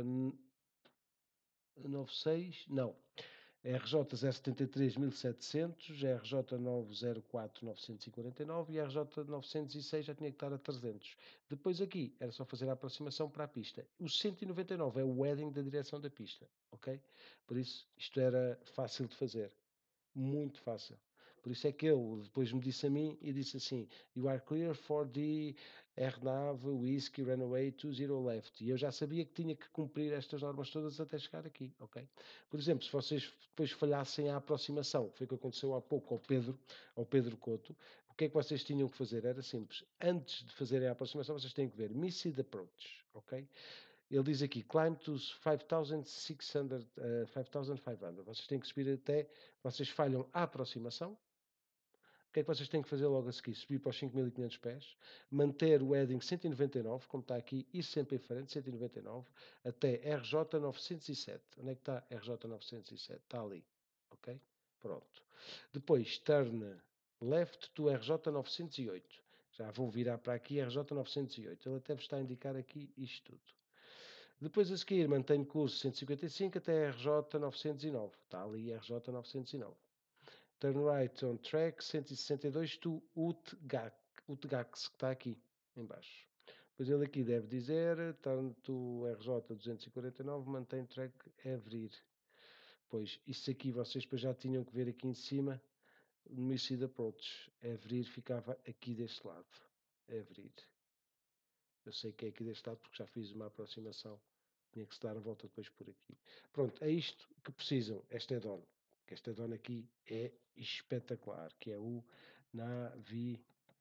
96, não, RJ 073 1700, RJ 904 949 e RJ 906 já tinha que estar a 300. Depois aqui era só fazer a aproximação para a pista. O 199 é o heading da direção da pista, ok? Por isso isto era fácil de fazer, muito fácil. Por isso é que ele depois me disse a mim e disse assim: You are clear for the RNAV Whiskey Runaway 20 left. E eu já sabia que tinha que cumprir estas normas todas até chegar aqui, ok? Por exemplo, se vocês depois falhassem a aproximação, foi o que aconteceu há pouco ao Pedro Couto, o que é que vocês tinham que fazer? Era simples. Antes de fazerem a aproximação, vocês têm que ver Missed Approach, ok? Ele diz aqui, climb to 5,600, 5,500. Vocês têm que subir até, vocês falham a aproximação. O que é que vocês têm que fazer logo a seguir? Subir para os 5.500 pés, manter o heading 199, como está aqui, e sempre em frente, 199, até RJ 907. Onde é que está RJ 907? Está ali, ok? Pronto. Depois, turn left to RJ 908. Já vou virar para aqui RJ 908. Ele até vos está a indicar aqui isto tudo. Depois a seguir mantenho curso 155 até RJ 909. Está ali RJ 909. Turn right on track 162 to Utgax, que está aqui em baixo. Depois ele aqui deve dizer turn to RJ 249, mantém track Evrir. Pois, isso aqui vocês depois já tinham que ver aqui em cima, no Missed Approach. Evrir ficava aqui deste lado. Evrir. Eu sei que é aqui deste lado porque já fiz uma aproximação. Tinha que se dar a volta depois por aqui. Pronto, é isto que precisam, este add-on. Este add-on aqui é espetacular, que é o Navigraph.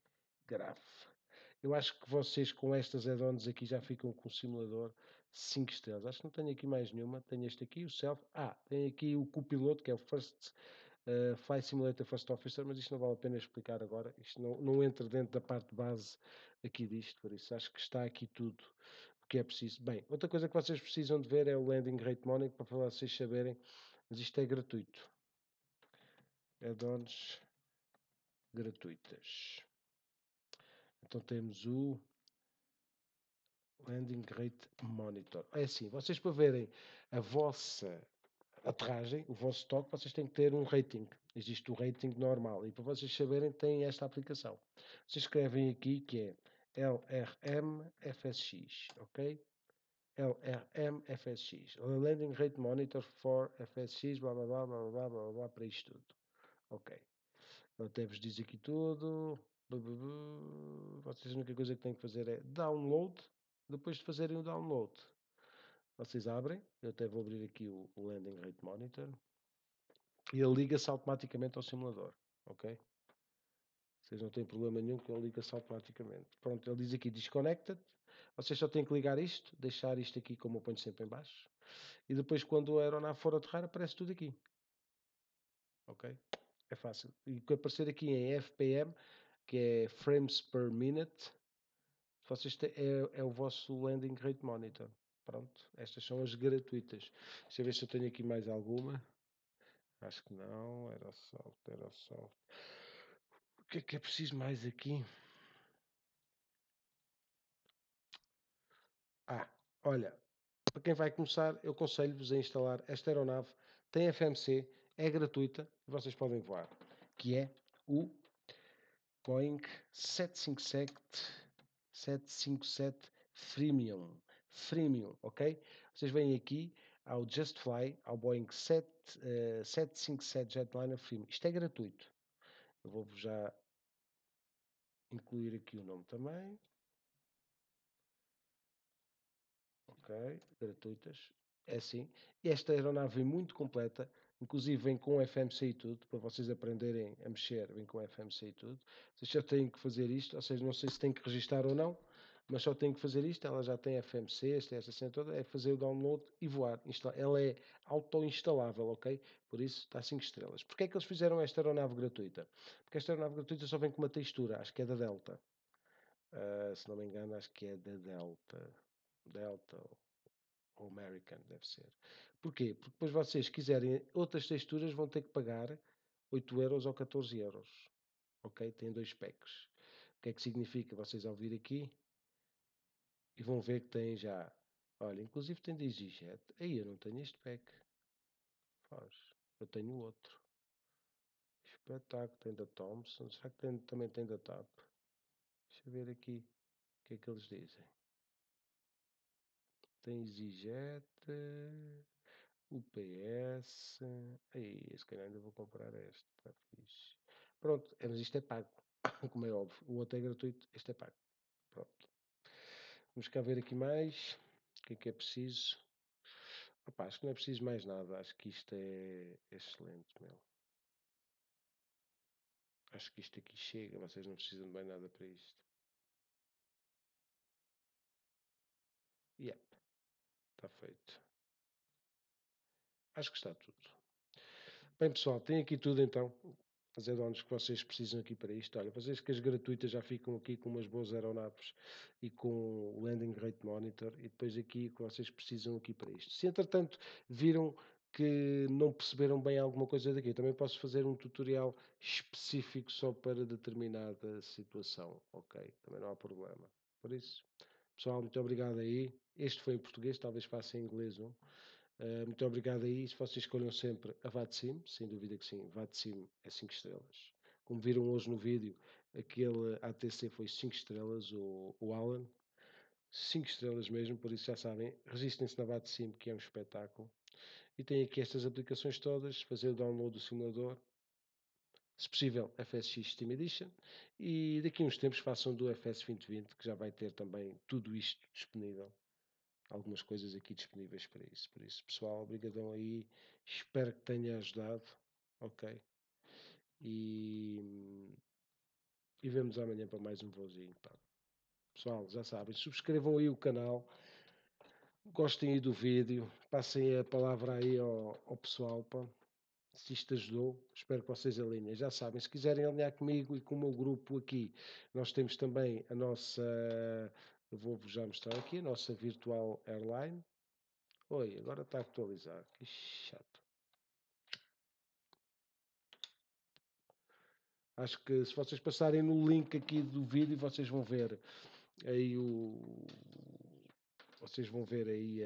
Eu acho que vocês com estas add-ons aqui já ficam com o simulador 5 estrelas. Acho que não tenho aqui mais nenhuma. Tenho este aqui, o Self. Tem aqui o copiloto, que é o First Flight Simulator First Officer, mas isto não vale a pena explicar agora. Isto não entra dentro da parte base aqui disto, por isso acho que está aqui tudo o que é preciso. Bem, outra coisa que vocês precisam de ver é o Landing Rate Monitor, para vocês saberem, mas isto é gratuito. Add-ons gratuitas. Então temos o Landing Rate Monitor. É assim, vocês para verem a vossa aterragem, o vosso toque, vocês têm que ter um rating. Existe o rating normal. E para vocês saberem, tem esta aplicação. Vocês escrevem aqui que é LRM-FSX, ok? LRM-FSX. Landing Rate Monitor for FSX, blá blá blá blá blá blá blá, para isto tudo. Ok. Ele até vos diz aqui tudo. Vocês a única coisa que têm que fazer é download. Depois de fazerem o download, vocês abrem. Eu até vou abrir aqui o Landing Rate Monitor. E ele liga-se automaticamente ao simulador. Ok? Vocês não têm problema nenhum que ele liga-se automaticamente. Pronto, ele diz aqui Disconnected. Vocês só têm que ligar isto, deixar isto aqui como eu ponho sempre em baixo. E depois quando a aeronave for aterrar aparece tudo aqui. Ok? É fácil. E o que aparecer aqui em FPM, que é Frames per Minute, vocês é o vosso Landing Rate Monitor. Pronto, estas são as gratuitas. Deixa eu ver se eu tenho aqui mais alguma. Acho que não, era só. O que é preciso mais aqui? Olha, para quem vai começar, eu aconselho-vos a instalar esta aeronave. Tem FMC, é gratuita e vocês podem voar. Que é o Boeing 757 Freemium. Freemium, ok? Vocês vêm aqui ao Just Fly, ao Boeing 757 Jetliner Freemium. Isto é gratuito. Eu vou-vos já incluir aqui o nome também. Ok, gratuitas. É assim. Esta aeronave vem muito completa, inclusive vem com FMC e tudo, para vocês aprenderem a mexer, vem com FMC e tudo. Vocês já têm que fazer isto, ou seja, não sei se têm que registrar ou não, mas só têm que fazer isto. Ela já tem FMC, esta cena toda, é fazer o download e voar. Ela é auto-instalável, ok? Por isso está 5 estrelas. Porquê é que eles fizeram esta aeronave gratuita? Porque esta aeronave gratuita só vem com uma textura, acho que é da Delta. Se não me engano, acho que é da Delta. Delta ou American, deve ser. Porquê? Porque depois vocês quiserem outras texturas vão ter que pagar 8 euros ou 14 euros. Ok? Tem dois packs. O que é que significa? Vocês ao vir aqui e vão ver que tem já. Olha, inclusive tem de EasyJet. Aí eu não tenho este pack. Faz. Eu tenho outro. Espetáculo. Tem da Thomson. Será que também tem da TAP? Deixa eu ver aqui o que é que eles dizem. Tem EasyJet. UPS. Aí, se calhar ainda vou comprar este. Está fixe. Pronto, mas isto é pago. Como é óbvio. O outro é gratuito. Este é pago. Pronto. Vamos cá ver aqui mais. O que é preciso? Opa, acho que não é preciso mais nada. Acho que isto é excelente, meu. Acho que isto aqui chega. Vocês não precisam de mais nada para isto. Yep. Está feito. Acho que está tudo. Bem, pessoal, tem aqui tudo então. As add-ons que vocês precisam aqui para isto. Olha, vocês que as gratuitas já ficam aqui com umas boas aeronaves e com o Landing Rate Monitor e depois aqui que vocês precisam aqui para isto. Se entretanto viram que não perceberam bem alguma coisa daqui, também posso fazer um tutorial específico só para determinada situação, ok? Também não há problema. Por isso, pessoal, muito obrigado aí. Este foi em português, talvez faça em inglês, não? Muito obrigado aí. Se vocês escolham sempre a VATSIM, sem dúvida que sim, VATSIM é 5 estrelas. Como viram hoje no vídeo, aquele ATC foi 5 estrelas, o Alan. 5 estrelas mesmo, por isso já sabem. Registrem-se na VATSIM, que é um espetáculo. E tem aqui estas aplicações todas, fazer o download do simulador. Se possível, FSX Steam Edition. E daqui a uns tempos façam do FS 2020, que já vai ter também tudo isto disponível. Algumas coisas aqui disponíveis para isso. Por isso, pessoal, obrigadão aí. Espero que tenha ajudado. Ok. E vemos amanhã para mais um voozinho. Pá. Pessoal, já sabem, subscrevam aí o canal. Gostem aí do vídeo. Passem a palavra aí ao pessoal. Pá. Se isto ajudou, espero que vocês alinhem. Já sabem, se quiserem alinhar comigo e com o meu grupo aqui, nós temos também a nossa. Eu vou-vos já mostrar aqui a nossa Virtual Airline. Oi, agora está a atualizar. Que chato. Acho que se vocês passarem no link aqui do vídeo, vocês vão ver aí Vocês vão ver aí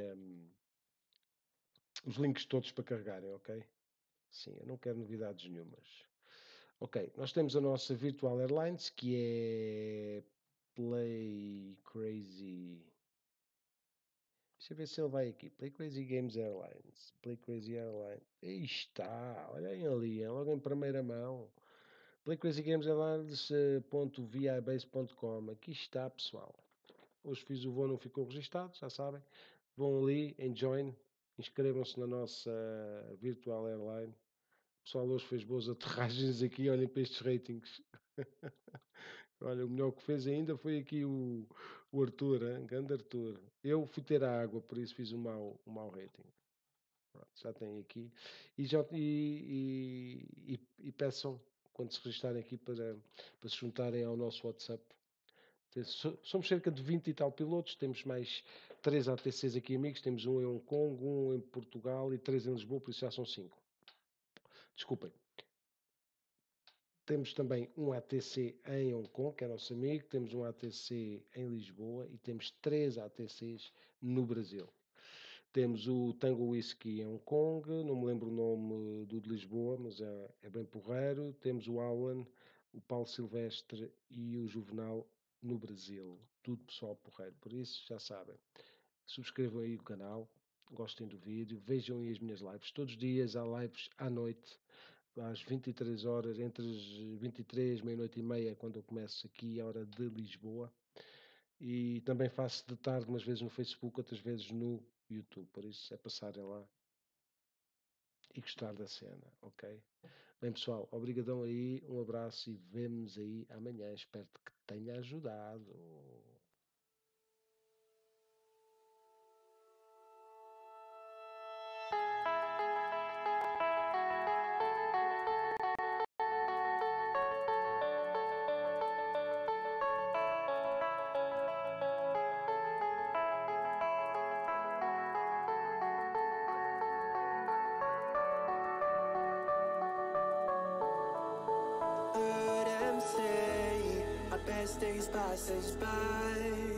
os links todos para carregarem, ok? Sim, eu não quero novidades nenhumas. Ok, nós temos a nossa Virtual Airlines, que é Play Crazy. Deixa eu ver se ele vai aqui. Play Crazy Games Airlines. Play Crazy Airlines. Aí está, olhem ali, é logo em primeira mão. Play Crazy Games Airlines.vibase.com. Aqui está, pessoal. Hoje fiz o voo, não ficou registado, já sabem. Vão ali em Join, inscrevam-se na nossa Virtual Airline. O pessoal hoje fez boas aterragens aqui, olhem para estes ratings. Olha, o melhor que fez ainda foi aqui o Arthur, hein? Grande Arthur. Eu fui ter a água, por isso fiz um mau rating. Pronto, já tem aqui. E peçam, quando se registarem aqui, para se juntarem ao nosso WhatsApp. Somos cerca de 20 e tal pilotos, temos mais 3 ATCs aqui amigos, temos um em Hong Kong, um em Portugal e 3 em Lisboa, por isso já são 5. Desculpem. Temos também um ATC em Hong Kong, que é nosso amigo, temos um ATC em Lisboa e temos 3 ATCs no Brasil. Temos o Tango Whisky em Hong Kong, não me lembro o nome do de Lisboa, mas é bem porreiro. Temos o Alan, o Paulo Silvestre e o Juvenal no Brasil. Tudo pessoal porreiro. Por isso, já sabem. Subscrevam aí o canal, gostem do vídeo, vejam aí as minhas lives. Todos os dias há lives à noite, às 23 horas, entre as 23, meia-noite e meia, quando eu começo aqui, a hora de Lisboa. E também faço de tarde, umas vezes no Facebook, outras vezes no YouTube. Por isso é passarem lá e gostar da cena, ok? Bem, pessoal, obrigadão aí, um abraço e vemos aí amanhã. Espero que tenha ajudado. Heard them say our best days pass us by,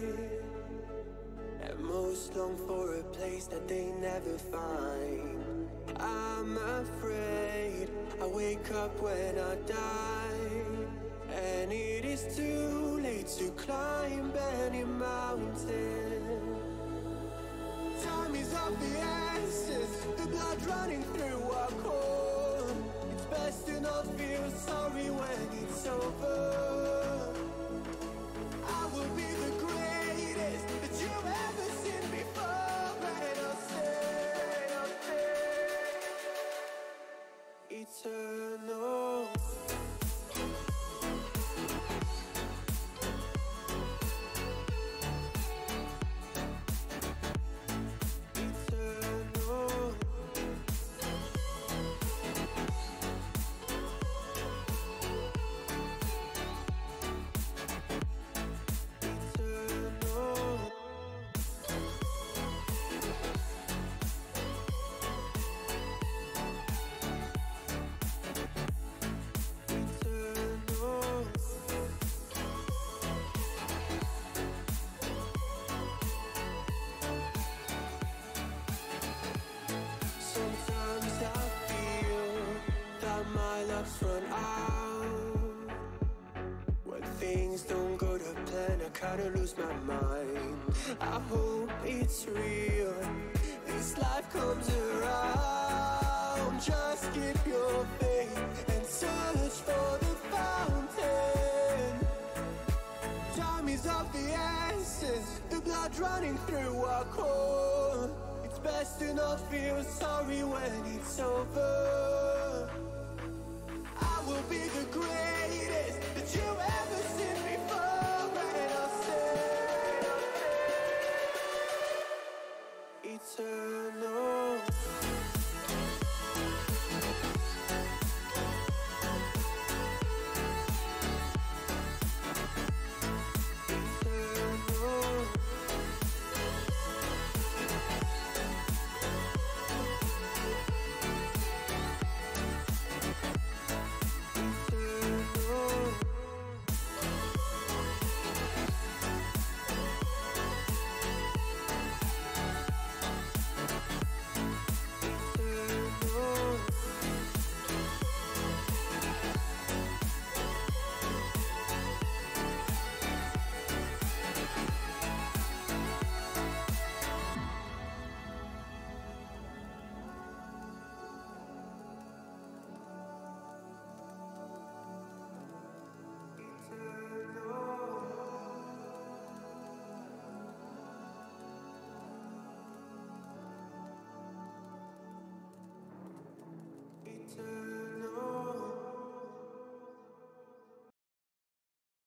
and most long for a place that they never find. I'm afraid I wake up when I die, and it is too late to climb any mountain. Time is of the essence, the blood running through our core. It's best to not feel sorry when it's over. I will be the greatest that you've ever seen before, and I'll stay eternal. Run out when things don't go to plan. I kinda lose my mind. I hope it's real, this life comes around. Just keep your faith and search for the fountain. Time is of the essence, the blood running through our core. It's best to not feel sorry when it's over. I will be the greatest